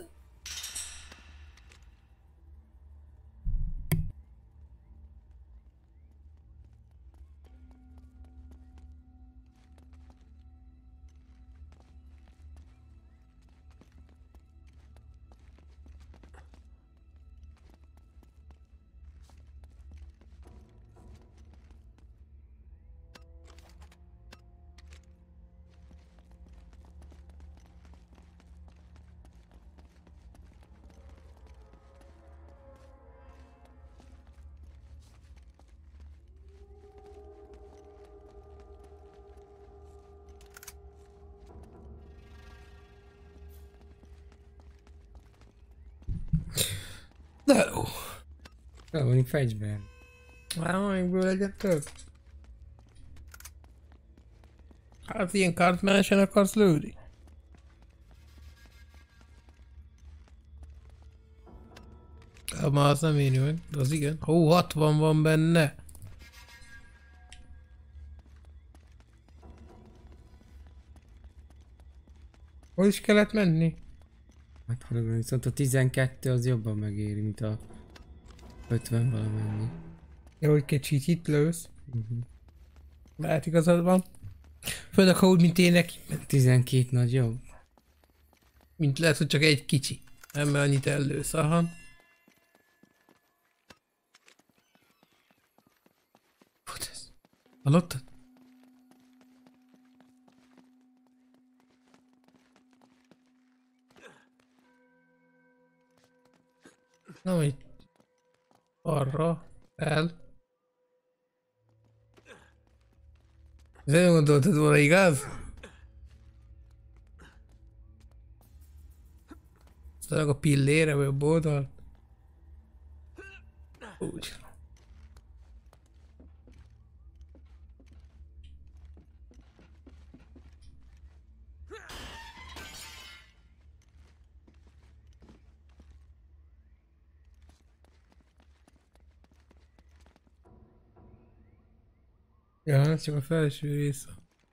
de jó. Fel vagyunk fegyver. Valamikből legyen több. Hát ilyen Cartman-esen akarsz lőni? Ma az nem éri meg, de az igen. Ó, 60 van benne. Hol is kellett menni? Hát valami, viszont a 12 az jobban megéri, mint a 50 valamennyi. Jó, hogy kicsit itt lősz. Lehet igazad van. Főleg ha úgy, mint én neki. 12 nagy jobb. Mint lehet, hogy csak egy kicsi. Nem, mert annyit ellősz, aha. Volt ez? Hallottad? Na, hogy arra el. Ez nem gondoltad volna, igaz? Aztán a pillére vagy a boldal. Úgy. Ja, ez csak a felső része.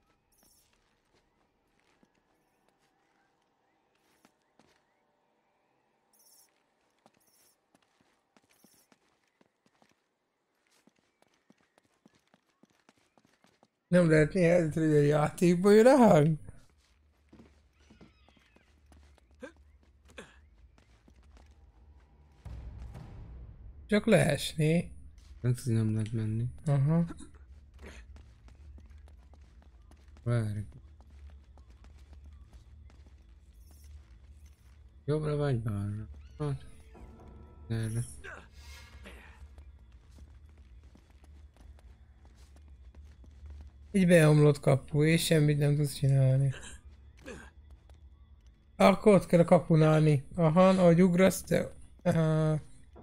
Nem lehet néha, hogy a játékban jön a hang? Csak leesni. Nem lehet menni. Aha. Várj. Jobbra vagy balra? Hát. Erre. Egy beomlott kapu, és semmit nem tudsz csinálni. Akkor ott kell a kapun állni. Aha, ahogy ugrasz, te... Aha.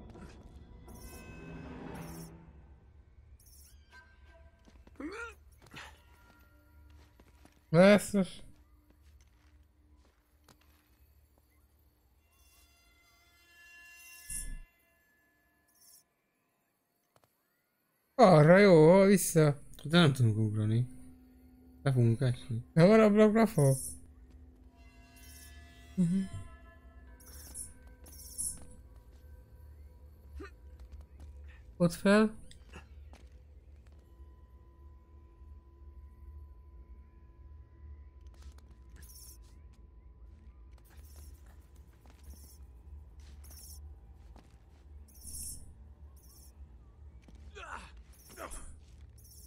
Basszus. Arra jó, vissza. De nem tudunk ugrani. Le fogunk esni. Nem van ablakra fog? Ott fel.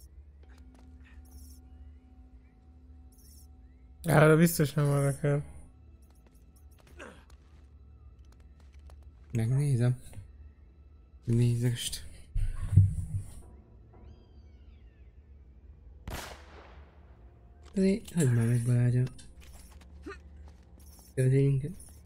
Arra biztos nem arra kell. Megnézem. Nézést. Azért, hagyd már meg Balázsa. Követéljünk.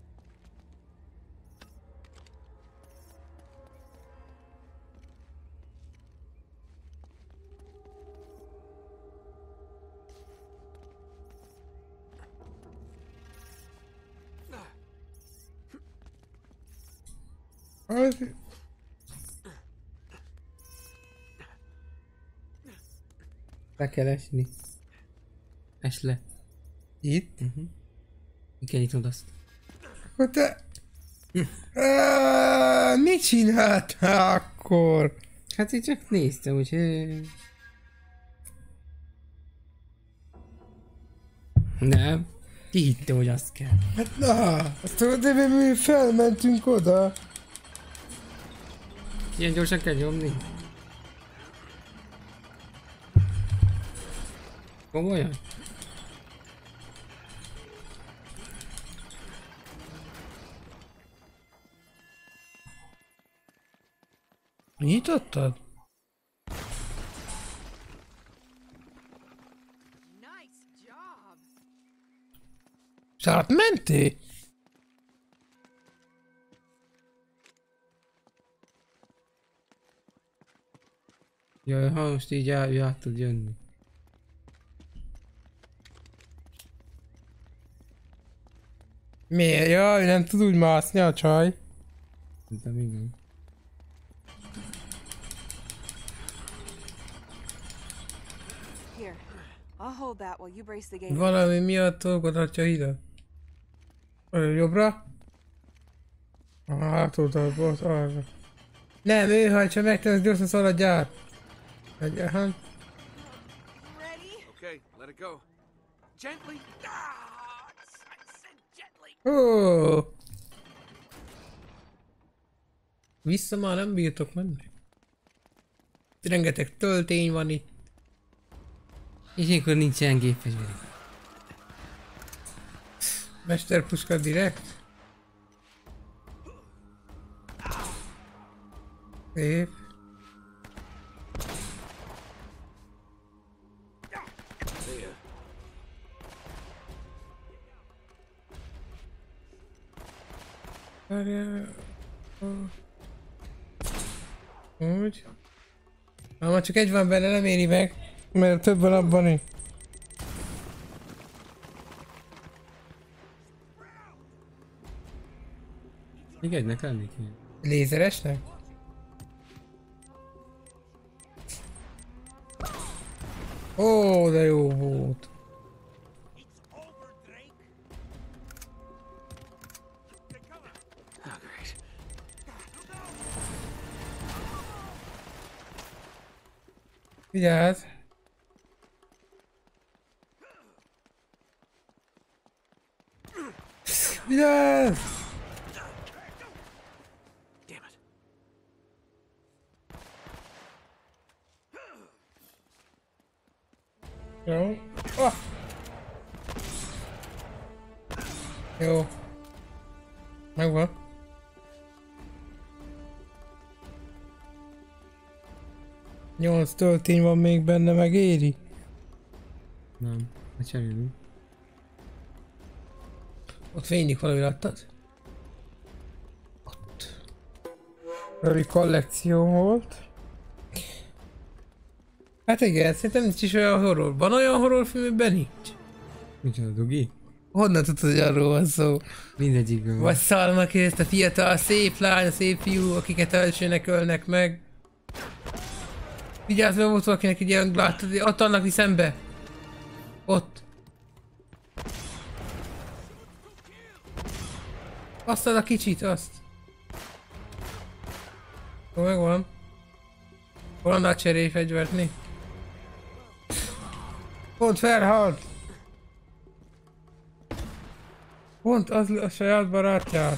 Le kell esni. Es le. Itt? Mi kell nyitnod azt? Akkor te... Mit csináltál akkor? Hát én csak néztem, úgyhogy... Nem. Ki hitte, hogy azt kell? Hát na, azt tudod, de mi felmentünk oda. Ilyen gyorsan kell nyomni? Komolyan? Nyitottad? Nice job. És átmentél? Jaj, ha most így át tud jönni. Miért? Jaj, nem tud úgy mászni a csaj. Szerintem igen. Here, I'll hold that while you brace the gate. Valami miatt tolkodhatja ide. Jobbra? Hát oda, ott arra. Nem, ő hajtsa meg, te gyorsan szaladj át. Okay, let it go. Gently. Ah, I said gently. Ó! Vissza már nem bírtok menni. Rengeteg töltény van itt. És ilyenkor nincsen gépfegyver. Mesterpuska direkt. Szép. Várjál. Úgy. Ha csak egy van benne, nem éri meg. Mert több van abban is. Még egynek lenni kéne. Lézeresnek? Ó, de jó volt. Vigyázz! Vigyázz! Damn it. Jó. Ah. Jó. Megvan. Nyolc töltény van még benne, megéri? Nem, hát cserélünk. Ott fénylik valami, láttad? Ott. Rövid kollekció volt. Hát igen, szerintem nincs is olyan horror. Van olyan horrorfilmben nincs? Micsoda, Dugi? Honnan tudod, hogy arról van szó? Mindegyikben van. Vagy Szalma Kriszt, a fiatal, szép lány, a szép fiú, akiket elsőnek ölnek meg. Vigyázz, mert volt valakinek egy ilyen, láttad, ott annak szembe. Ott. Azt ad a kicsit, azt. Jó, megvan. Hol annál cserélj fegyvert, mi? Pont felhalt. Pont az a saját barátját.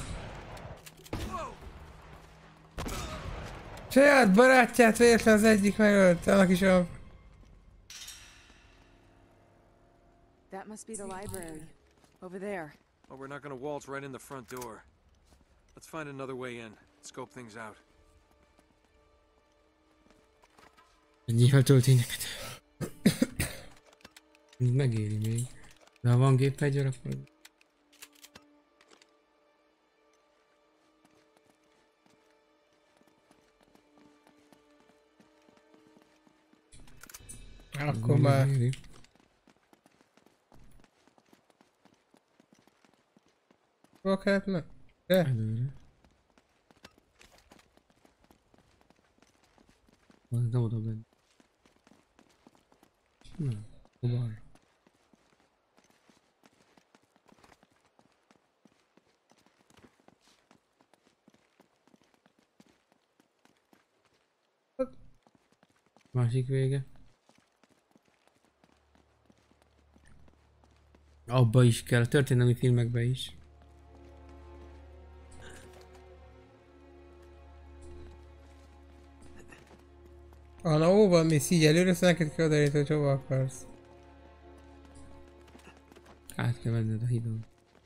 Saját barátját véletlen az egyik megölt, annak is a... That must be the library. Over there. Well, we're not gonna waltz right in the front door. Let's find another way in. Let's scope things out. Ennyivel töltényeket. Megéri még. De ha van gépfegyver, akkor... Akkor már... Megéri. Hol kellett meg? De? Előre. De oda benne. Na, balra. Másik vége. Abba is kell, a történelmi filmekbe is. Ha na óval mész így előre, szóval neked kell odaérni, hogy hova akarsz. Át kell venned a hídon.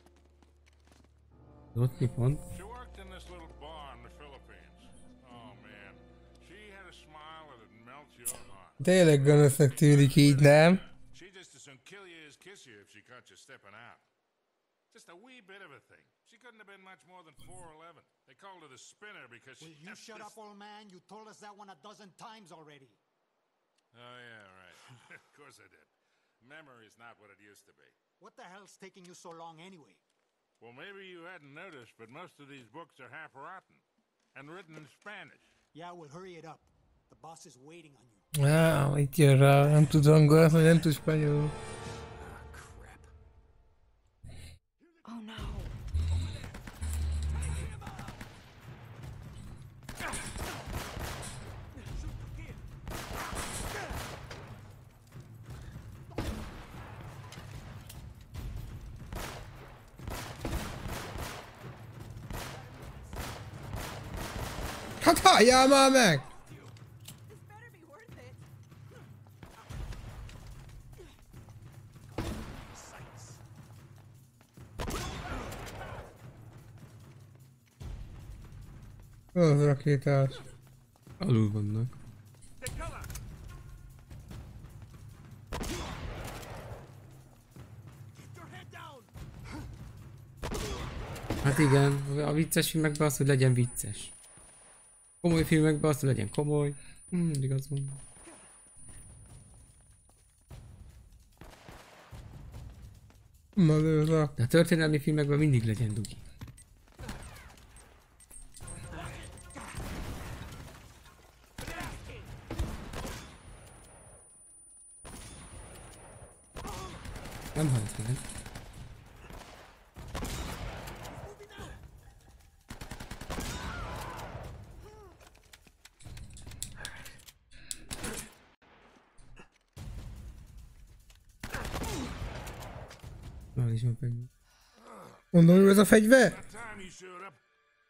Ott mi pont? She worked in this little bar in the Philippines. Oh man, she had a smile that'd melt your heart. Tényleg gonosznak tűnik így, nem? She just as soon kill you as kiss you if she caught you stepping out. Just a wee bit of a thing. She couldn't have been much more than 4'11". They called her the spinner because she... Will you shut up, old man? You told us that one a dozen times already. Oh yeah, right. Of course I did. Memory's not what it used to be. What the hell's taking you so long anyway? Well, maybe you hadn't noticed, but most of these books are half rotten. And written in Spanish. Yeah, well, hurry it up. The boss is waiting on you. Itt jön rá, nem tud angol, vagy nem tud spanyol. Crap. Oh no. Hát halljál már meg! This better be worth it. Az rakétás. Alul vannak. Hát igen, a vicces filmekben az, hogy legyen vicces. Komoly filmekben az, hogy legyen komoly. Igaz van. Na lőzak. De a történelmi filmekben mindig legyen dugi. Nem halt meg. Már is van fegyver. Mondom, hogy ez a fegyver? Time you showed up.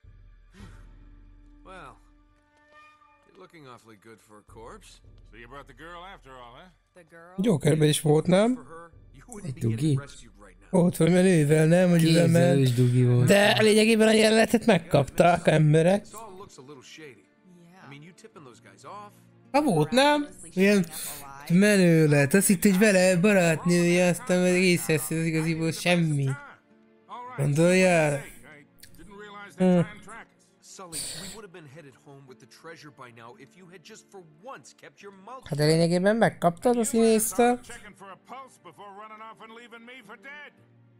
Well, you're looking awfully good for a corpse. So you brought the girl after all, huh? The girl? Jokerben is volt, nem? For her, you wouldn't be Dugi. getting rescued right now. Ott van menővel, nem? Hogy Kézzel üzemel. is dugi volt. De lényegében a jelenetet megkapták emberek. This all looks a little shady. I mean, you tipping those guys off? Ha volt, nem? Ilyen menő lett. Azt hitt, hogy vele barátnője, aztán meg észreveszi, az igaziból semmi. Gondoljál? I didn't realize they try and track us. Sully, we would have been headed home with the treasure by now if you had just for once kept your mouth Hát a lényegében megkaptad a színésztől. Checking for a pulse before running off and leaving me for dead.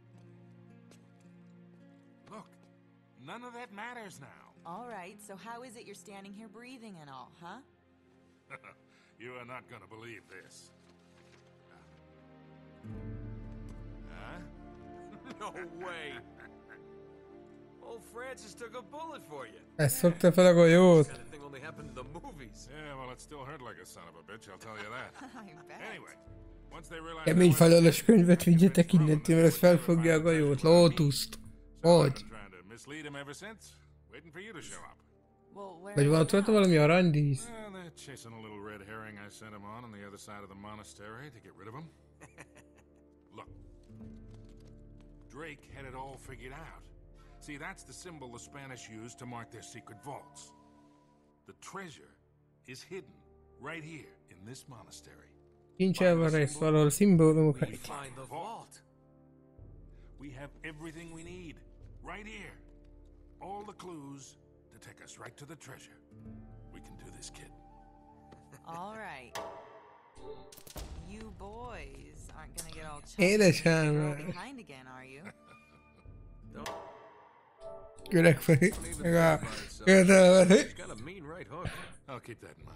Look, none of that matters now. All right, so how is it you're standing here breathing and all, huh? You are not gonna believe this. Huh? No way. Old Francis took a bullet for you. Ezt szokta fel a golyót. Kind of thing only happened in the movies. Yeah, well, it still hurt like a son of a bitch, I'll tell you that. I bet. Anyway, once they realized... Kemény falulas könyvet vigyetek innentől, mert ez felfogja a golyót. Lotuszt. Hogy? Trying to mislead him ever since. Waiting for you to show up. Well, where Vagy van ott valami aranydísz? Well, they're chasing a little red herring I sent him on the other side of the monastery to get rid of him. Look, Drake had it all figured out. See, that's the symbol the Spanish used to mark their secret vaults. The treasure is hidden right here in this monastery. Kincselvarra és valahol szimbólumok. We find the vault. We have everything we need right here. All the clues to take us right to the treasure. We can do this, kid. All right. You boys aren't gonna get all Édesem. behind again, are you? Öreg felé. He's got a mean right hook. I'll keep that in mind.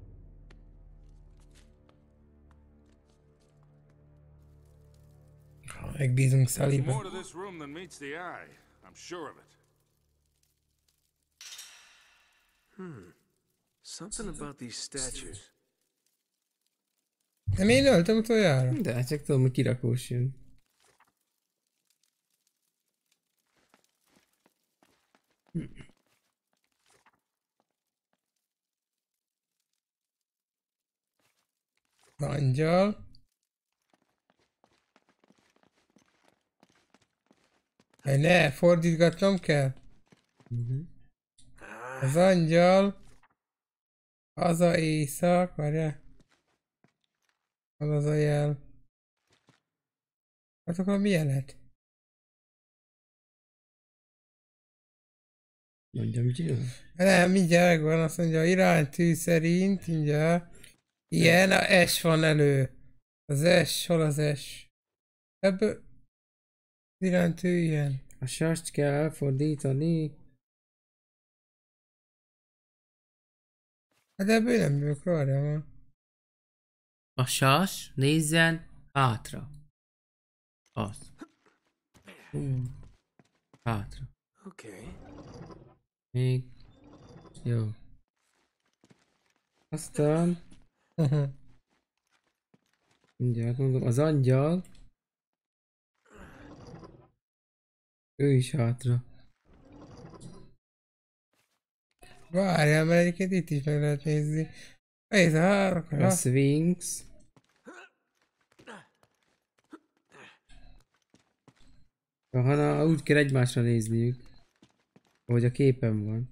Megbízunk There's Sullyben. more to this room than meets the eye. I'm sure of it. Something about these statues. Nem én öltem utoljára? De csak tudom, hogy kirakós jön. Angyal. Ne, fordítgatnom kell. Az angyal. Haza éjszak, várjál. Az a jel. Hát akkor mi jelet? Mondjam, mit csinál? Nem, mindjárt megvan, azt mondja, iránytű szerint, mindjárt. Ilyen, a S van elő. Az S, hol az S? Ebből... iránytű ilyen. A sast kell elfordítani. Hát ebből nem jövök, arra van. A sas nézzen hátra. Az. Hátra. Okay. Még. Jó. Aztán... mindjárt mondom, az angyal. Ő is hátra. Várjál, mert egyébként itt is meg lehet nézni. Ez A Sphinx. Hanem úgy kell egymásra nézniük. Ahogy a képen van.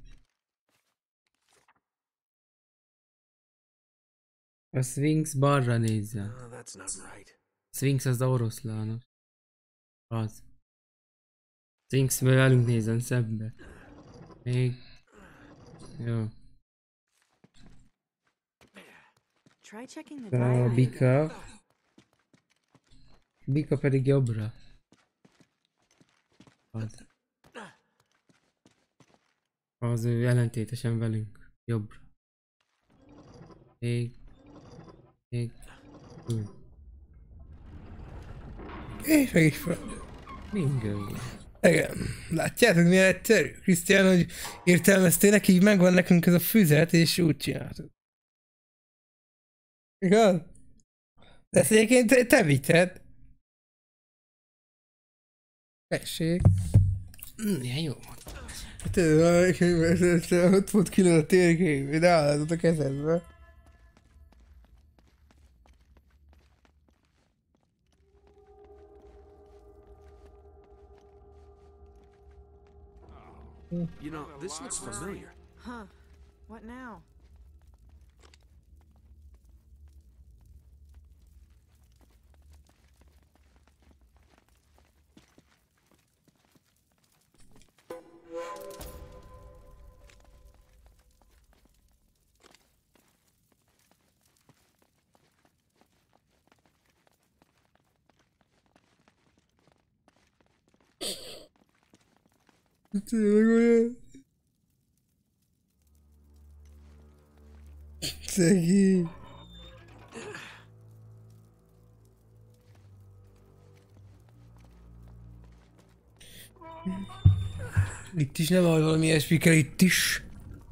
A Sphinx balra nézzen. Oh, that's not right. Sphinx az a oroszlános. Az. Sphinx velünk nézzen szembe. Még. Jó. Try checking the A diary. Bika. Bika pedig jobbra. Az. Az ő ellentétesen velünk. Jobbra. Még. Még. És meg is fel. Bingo. Igen. Látjátok milyen egyszerű? Krisztián, hogy értelmeztének, így megvan nekünk ez a füzet, és úgy csináltuk. Igaz? De ezt egyébként te vitted. Tessék. Milyen jó. Ott volt külön a térkép, de állított a kezedbe. You know, this looks familiar. Huh. What now? Szegény. Itt is nem hall valami ilyesmi kell, itt is.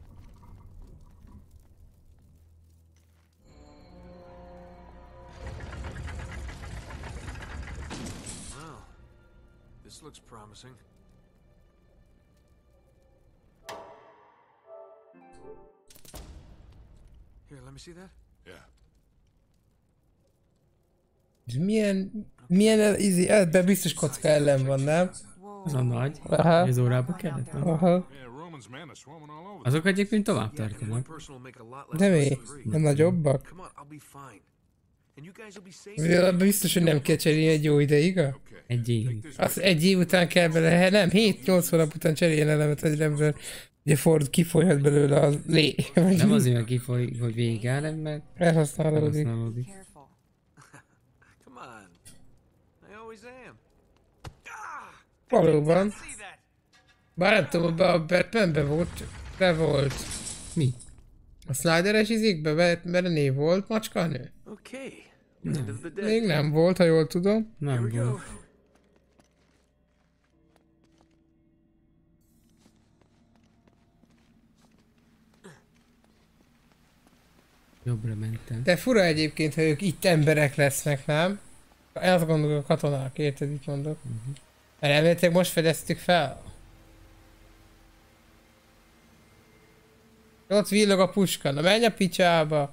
Wow. This looks promising. Here, let me see that. Yeah. Ez milyen ebben biztos kocka ellen van, nem? Whoa. Az a nagy. Aha. Ez órába kellett, nem? Aha. Yeah, Romans men are swarming all over. Azok egyébként tovább Yeah, and one tartanak. person will make a lot less De mi? fuss than three. A nagyobbak? Come on, I'll be fine. And you guys will be safe. Abban biztos, hogy nem kell cserélni egy jó ideig, a? Okay. Egy év. Az egy év után kell bele, nem, 7-8 hónap után cseréljen elemet egy remről. Ugye Ford kifolyhat belőle a lé. Nem azért, mert kifoly, hogy végáll, hanem mert Elhasználódik. elhasználódik. Careful. Come on. I always am. Valóban. See that? Bár nem tudom, a Batmanbe volt. Be volt. Mi? A Snyder-es izékbe Berené volt macskanő? Okay. End of the day. Még nem volt, ha jól tudom. Here Nem we go. volt. Jobbra mentem. De fura egyébként, ha ők itt emberek lesznek, nem? Azt gondolom a katonák, érted, itt mondok. Mert elméletileg most fedeztük fel. Ott villog a puska, na menj a picsába!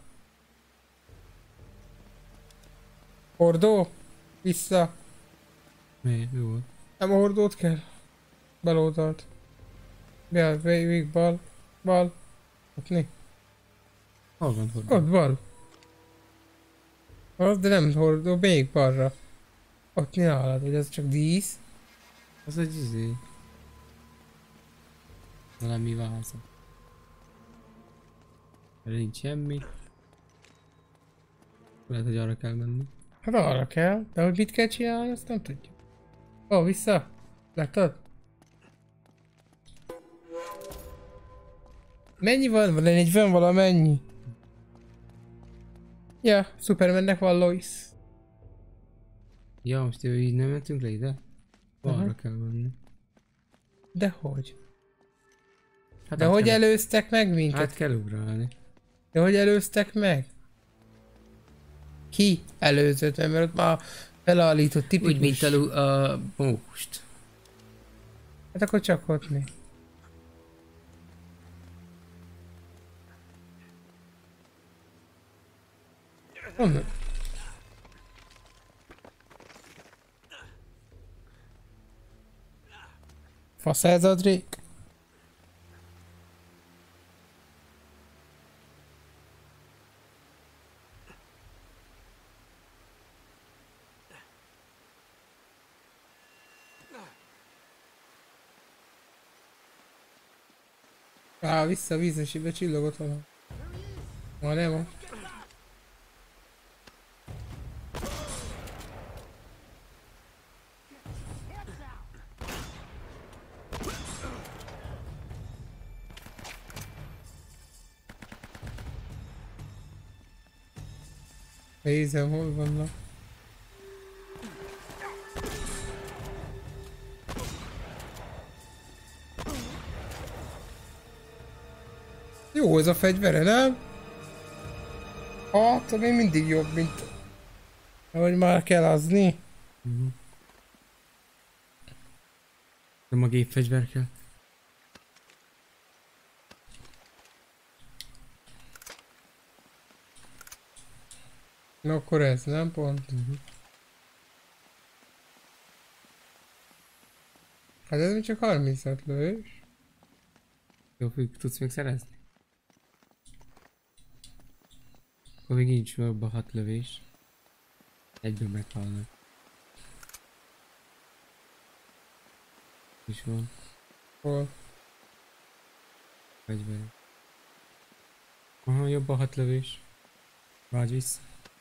Hordó? Vissza. Mi volt? Nem a hordót kell. Bal oldalt. Végig bal. Bal. Ott mi? Hol van hordó? Ott bal. Az, de nem hordó, még balra. Ott mi nálad, hogy az csak dísz? Az egy izé. Valami váza. Erre nincs semmi. Lehet, hogy arra kell menni. Hát arra kell, de hogy mit kell csinálni, azt nem tudjuk. Ó, vissza! Láttad? Mennyi van? Van 40 valamennyi. Ja, Supermannek van Lois. Ja, most így nem mentünk le ide? Arra Aha. kell menni. De hogy? Hát De át hogy kell, előztek meg minket? át kell ugrálni. De hogy előztek meg? Ki előzött? Mert ott már felállított tipikus. Úgy, mint a most. Hát akkor csak ott mi. Honnan? Fasz ez a Drake? Á, vissza a vízesíbe csillogott valami. Ma nem van. Nézem, hol vannak. Jó ez a fegyvere, nem? Hát, még mindig jobb, mint... Ahogy már kell azni. Nem a gépfegyver kell. Na akkor ez, nem pont? Hát ez még csak 36 lövés. Jó, tudsz még szerezni? Akkor még nincs meg a 6 lövés. Egyből meghalnak. Is van. Hol? Fegyver. Aha, jobb a 6 lövés. Vágy vissza.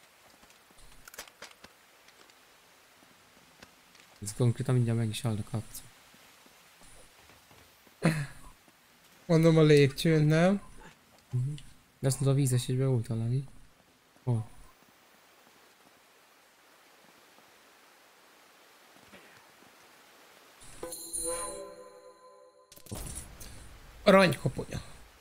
Ez konkrétan mindjárt meg is halnak harcol. Mondom a lépcsőn, nem? De azt mondta a vízesésben volt valami. Hol? Aranykoponya.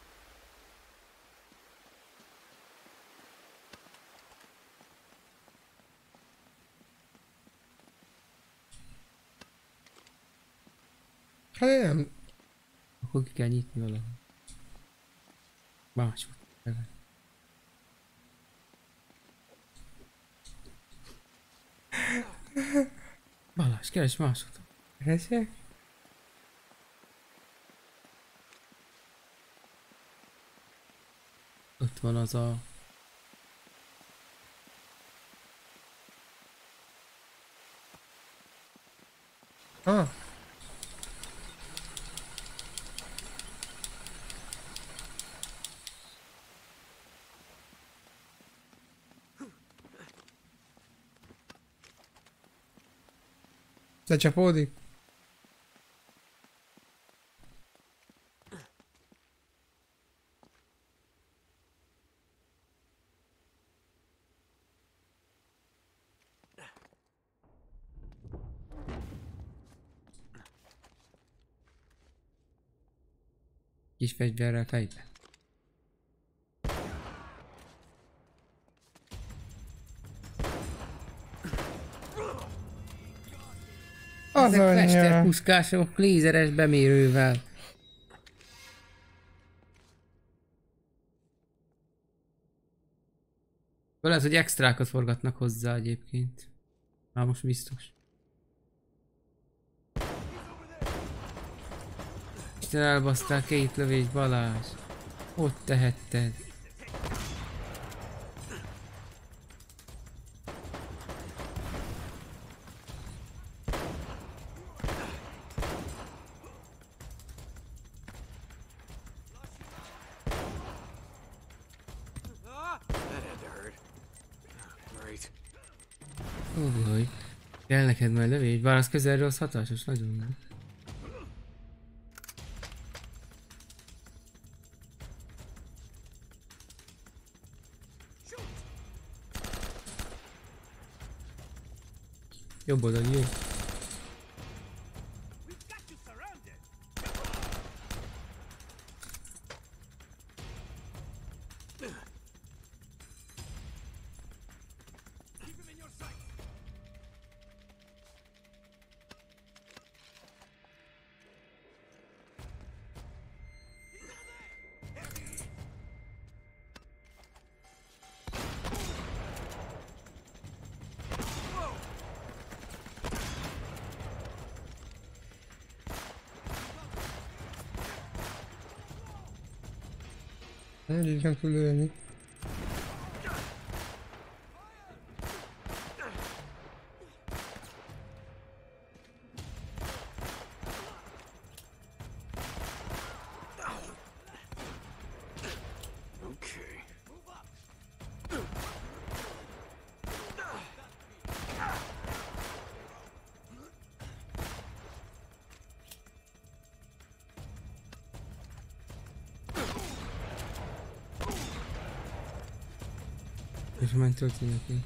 Hát nem. Akkor ki kell nyitni valahol. Máshogy. Balázs, keresd máshogy. Keresek? van az a... Ah. Lecsapódik? Kis fegyverrel fejbe. Az Ezek anyja. mesterpuskások lézeres bemérővel. Lehet, hogy extrákat forgatnak hozzá egyébként. Már most biztos. Isten elbasztál 2 lövés, Balázs. Ott tehetted. Hogy kell neked majd lövés, bár az közelről az hatásos, nagyon nem. Jobb oldali, jó. Így nem tud lőni. És már tölti neki.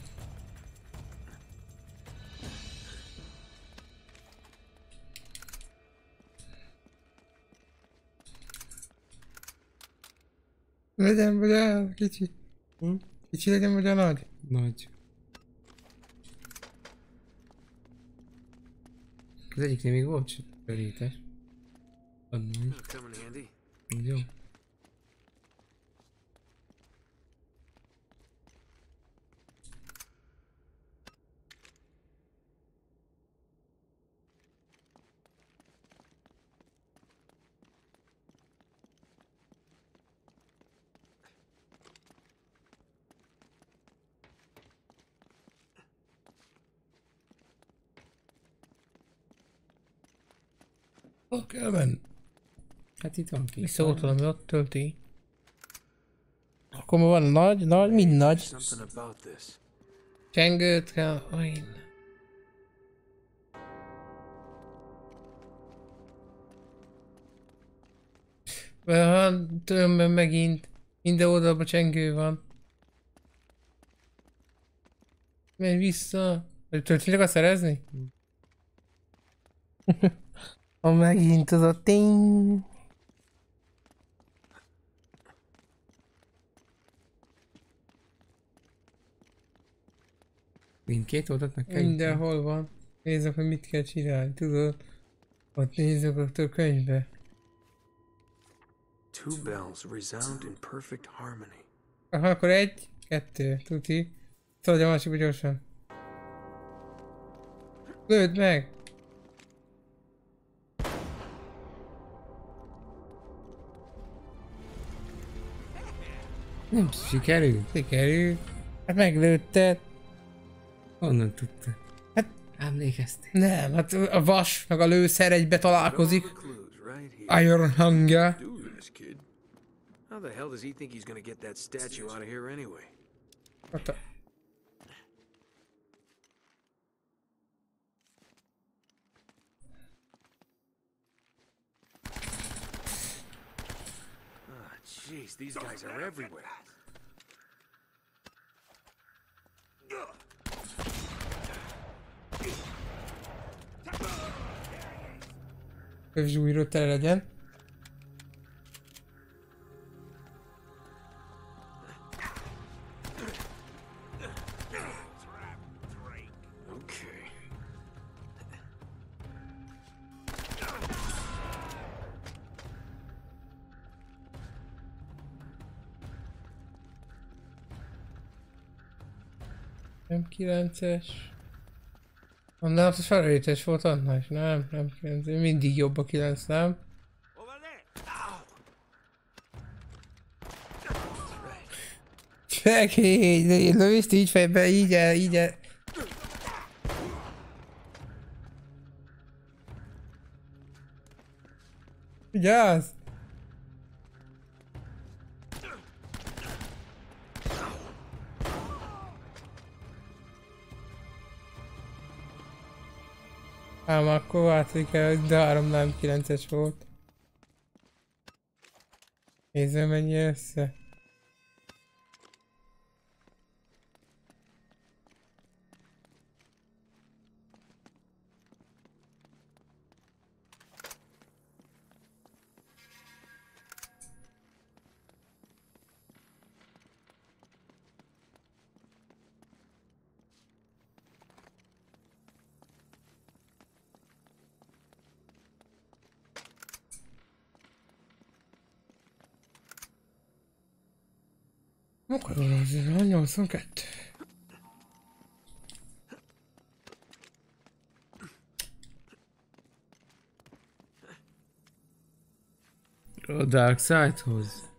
Legyen vagy a kicsi? Kicsi legyen vagy a nagy? Nagy. Az egyiknél még volt sörétes. Adnám. Jó. Hol kell menni? Hát itt van ki. Vissza ott valami, ott tölti. Akkor ma van nagy, mind nagy. Csengőt kell, olyan. Van, tömben megint. Minden oldalban csengő van. Menj vissza. Töltsétek akarsz szerezni? Ha megint az a tény. Mindkét oldalt meg kell. Mindenhol van. Nézzük, hogy mit kell csinálni, tudod? Ott nézzük a könyvbe. Two bells resound in perfect harmony. Aha, akkor 1, 2, tuti. Szaladj a másikba gyorsan. Lőd meg! Nem sikerült? Sikerült. Hát meglőtted. Honnan tudta? Hát Emlékeztél? nem, hát a vas meg a lőszer egybe találkozik. All the clues right here. Iron hangja. Do this, kid. How the hell does he think he's gonna get that statue out of here anyway? Hát a... Ah, jeez, these guys are everywhere. Zsújról tele legyen. Okay. Nem 9-es. Annál az felelőtes volt annál is. Nem 9. Mindig jobb a 9, nem? Segíts! Lőszt így fejbe, így el. Vigyázz! Ám akkor változik el, de 3 nem 9-es volt. Nézzem mennyi össze. Akkor az 82. A Dark Side-hoz?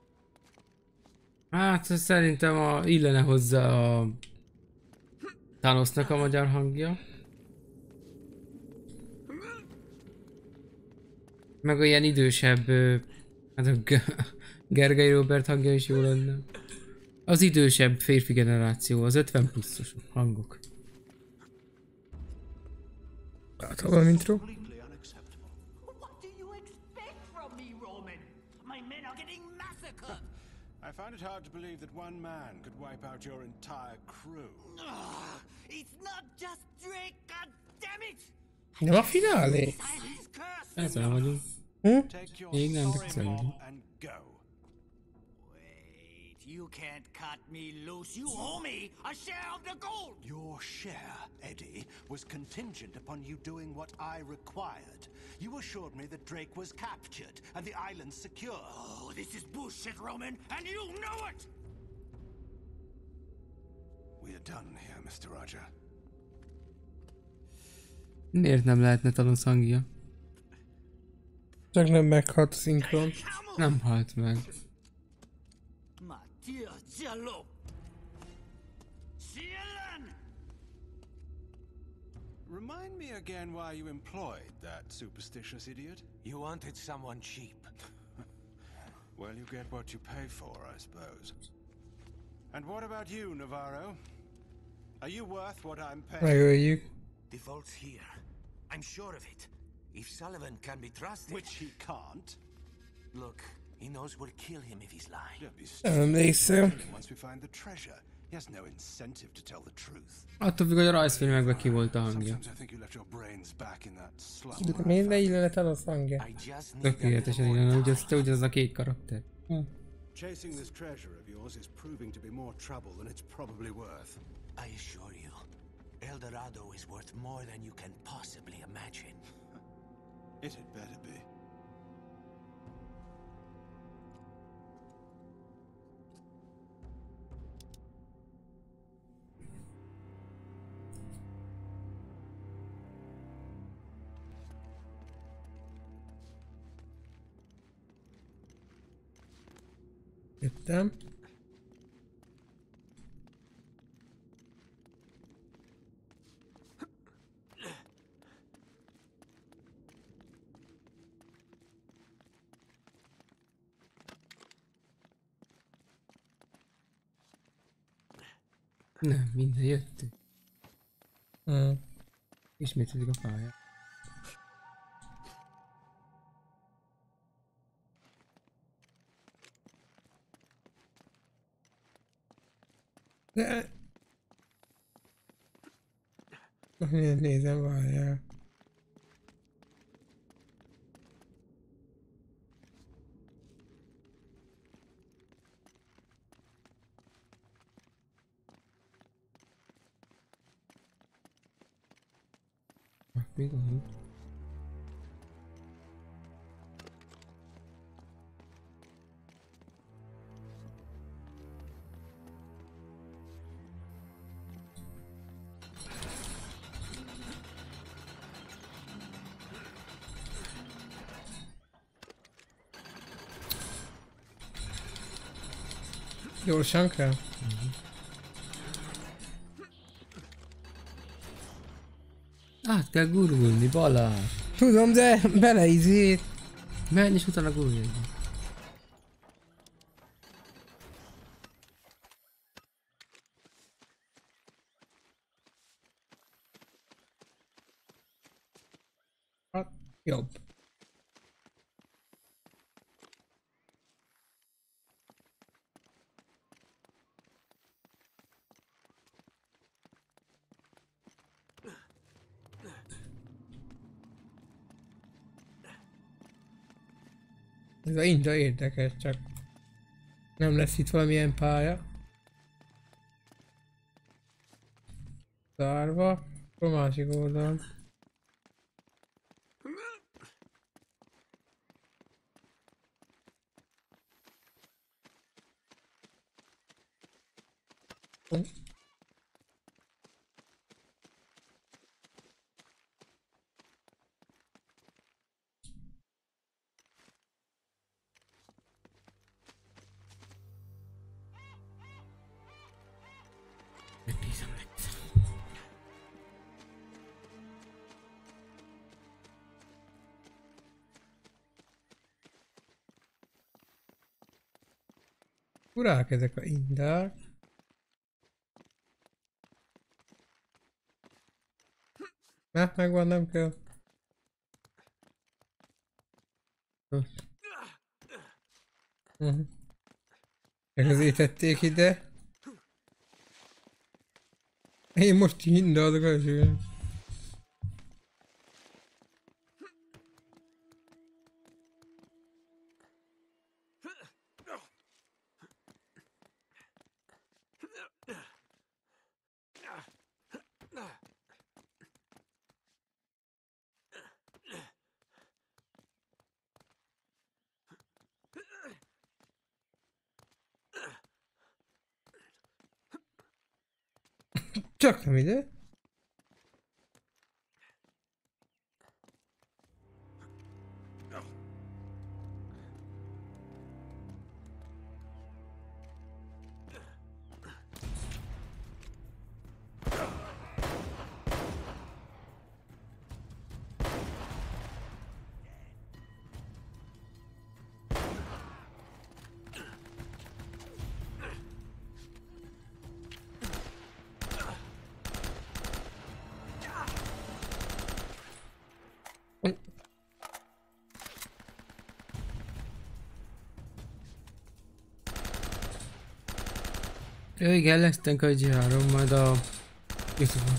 Hát szerintem illene hozzá a Thanosnak a magyar hangja. Meg olyan idősebb, hát a Gergely Robert hangja is jó lenne. Az idősebb férfi generáció, az 50 pluszos hangok. Látom a intro. Completely unacceptable. What do you expect from me, Roman? My men are getting massacred. I find it hard to believe that one man could wipe out your entire crew. It's not just Drake, goddammit! Nem a finálé? Silence curse! Ezzel vagyunk. Take your Még nem sorry tetszett. mob and go. Wait, you can't cut me loose. You owe me a share of the gold! Your share, Eddie, was contingent upon you doing what I required. You assured me that Drake was captured and the island secure. Oh, this is bullshit, Roman, and you know it! We are done here, Mr. Roger. Miért nem lehetne Thanos hangja? Csak nem meghalt a szinkron. Nem halt meg. Mattia Giallo! Cielan! Remind me again why you employed that superstitious idiot? You wanted someone cheap. Well, you get what you pay for, I suppose. And what about you, Navarro? Are you worth what I'm paying? Megöljük. The vault's here. I'm sure of it. If Sullivan can be trusted... Which he can't. Look, he knows we'll kill him if he's lying. Don't be Nem stupid. emlékszem. Once we find the treasure, he has no incentive to tell the truth. Attól függ, hogy a rajzfilmekben ki volt a hangja. Sometimes I think you left your brains back in that slum. De miért ne illene Thanos hangja? I just need Tökéletesen illene, ugyanaz a két karakter. Chasing this treasure of yours is proving to be more trouble than it's probably worth. I assure you, El Dorado is worth more than you can possibly imagine. It had better be. Jöttem. Nem, minden jöttünk. Ismételjük a pályát. De... Nézem, várjál. Mi gond? Gyorsan kell? Át kell gurulni, Balázs. Tudom, de beleizít. Menj és utána gurulj. Hát, jobb. Ez a Inda érdekes, csak nem lesz itt valamilyen pálya. Zárva, a másik oldalon. Megnézem meg. Urák ezek a indák. Megvan, nem kell. Ezért tették ide. Én most hindadok az ő. Csak nem ide. Jó, igen, lesztünk a G3, majd a YouTube-on.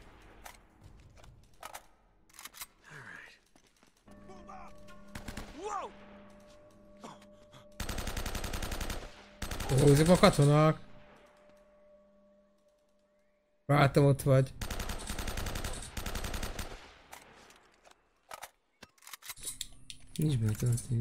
Húzzuk a katonák. Látom, ott vagy. Nincs benne történik.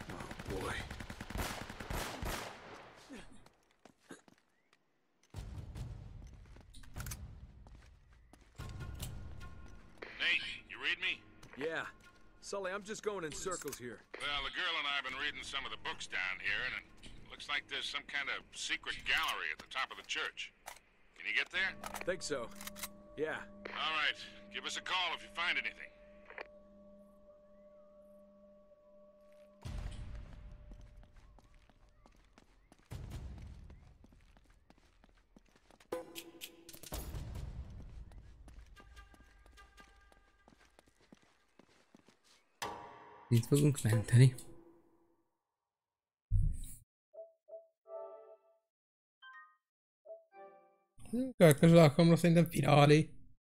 Sully, I'm just going in circles here. Well, the girl and I have been reading some of the books down here, and it looks like there's some kind of secret gallery at the top of the church. Can you get there? Think so. Yeah. All right. Give us a call if you find anything. Itt fogunk menteni. Következő alkalomra szerintem finálé.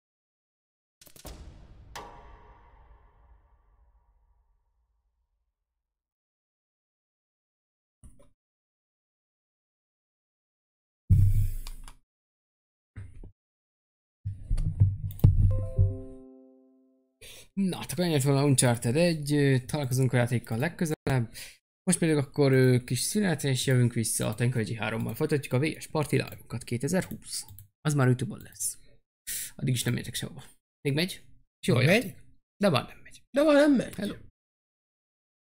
Na, akkor ennyit volna Uncharted 1, találkozunk a játékkal legközelebb. Most pedig akkor kis szünet, és jövünk vissza a Tenkai 3-mal. Folytatjuk a VS Party Live-unkat 2020. Az már YouTube-on lesz. Addig is nem értek sehova. Még megy? És jól megy? játék. De már nem megy. De már nem megy. Hello.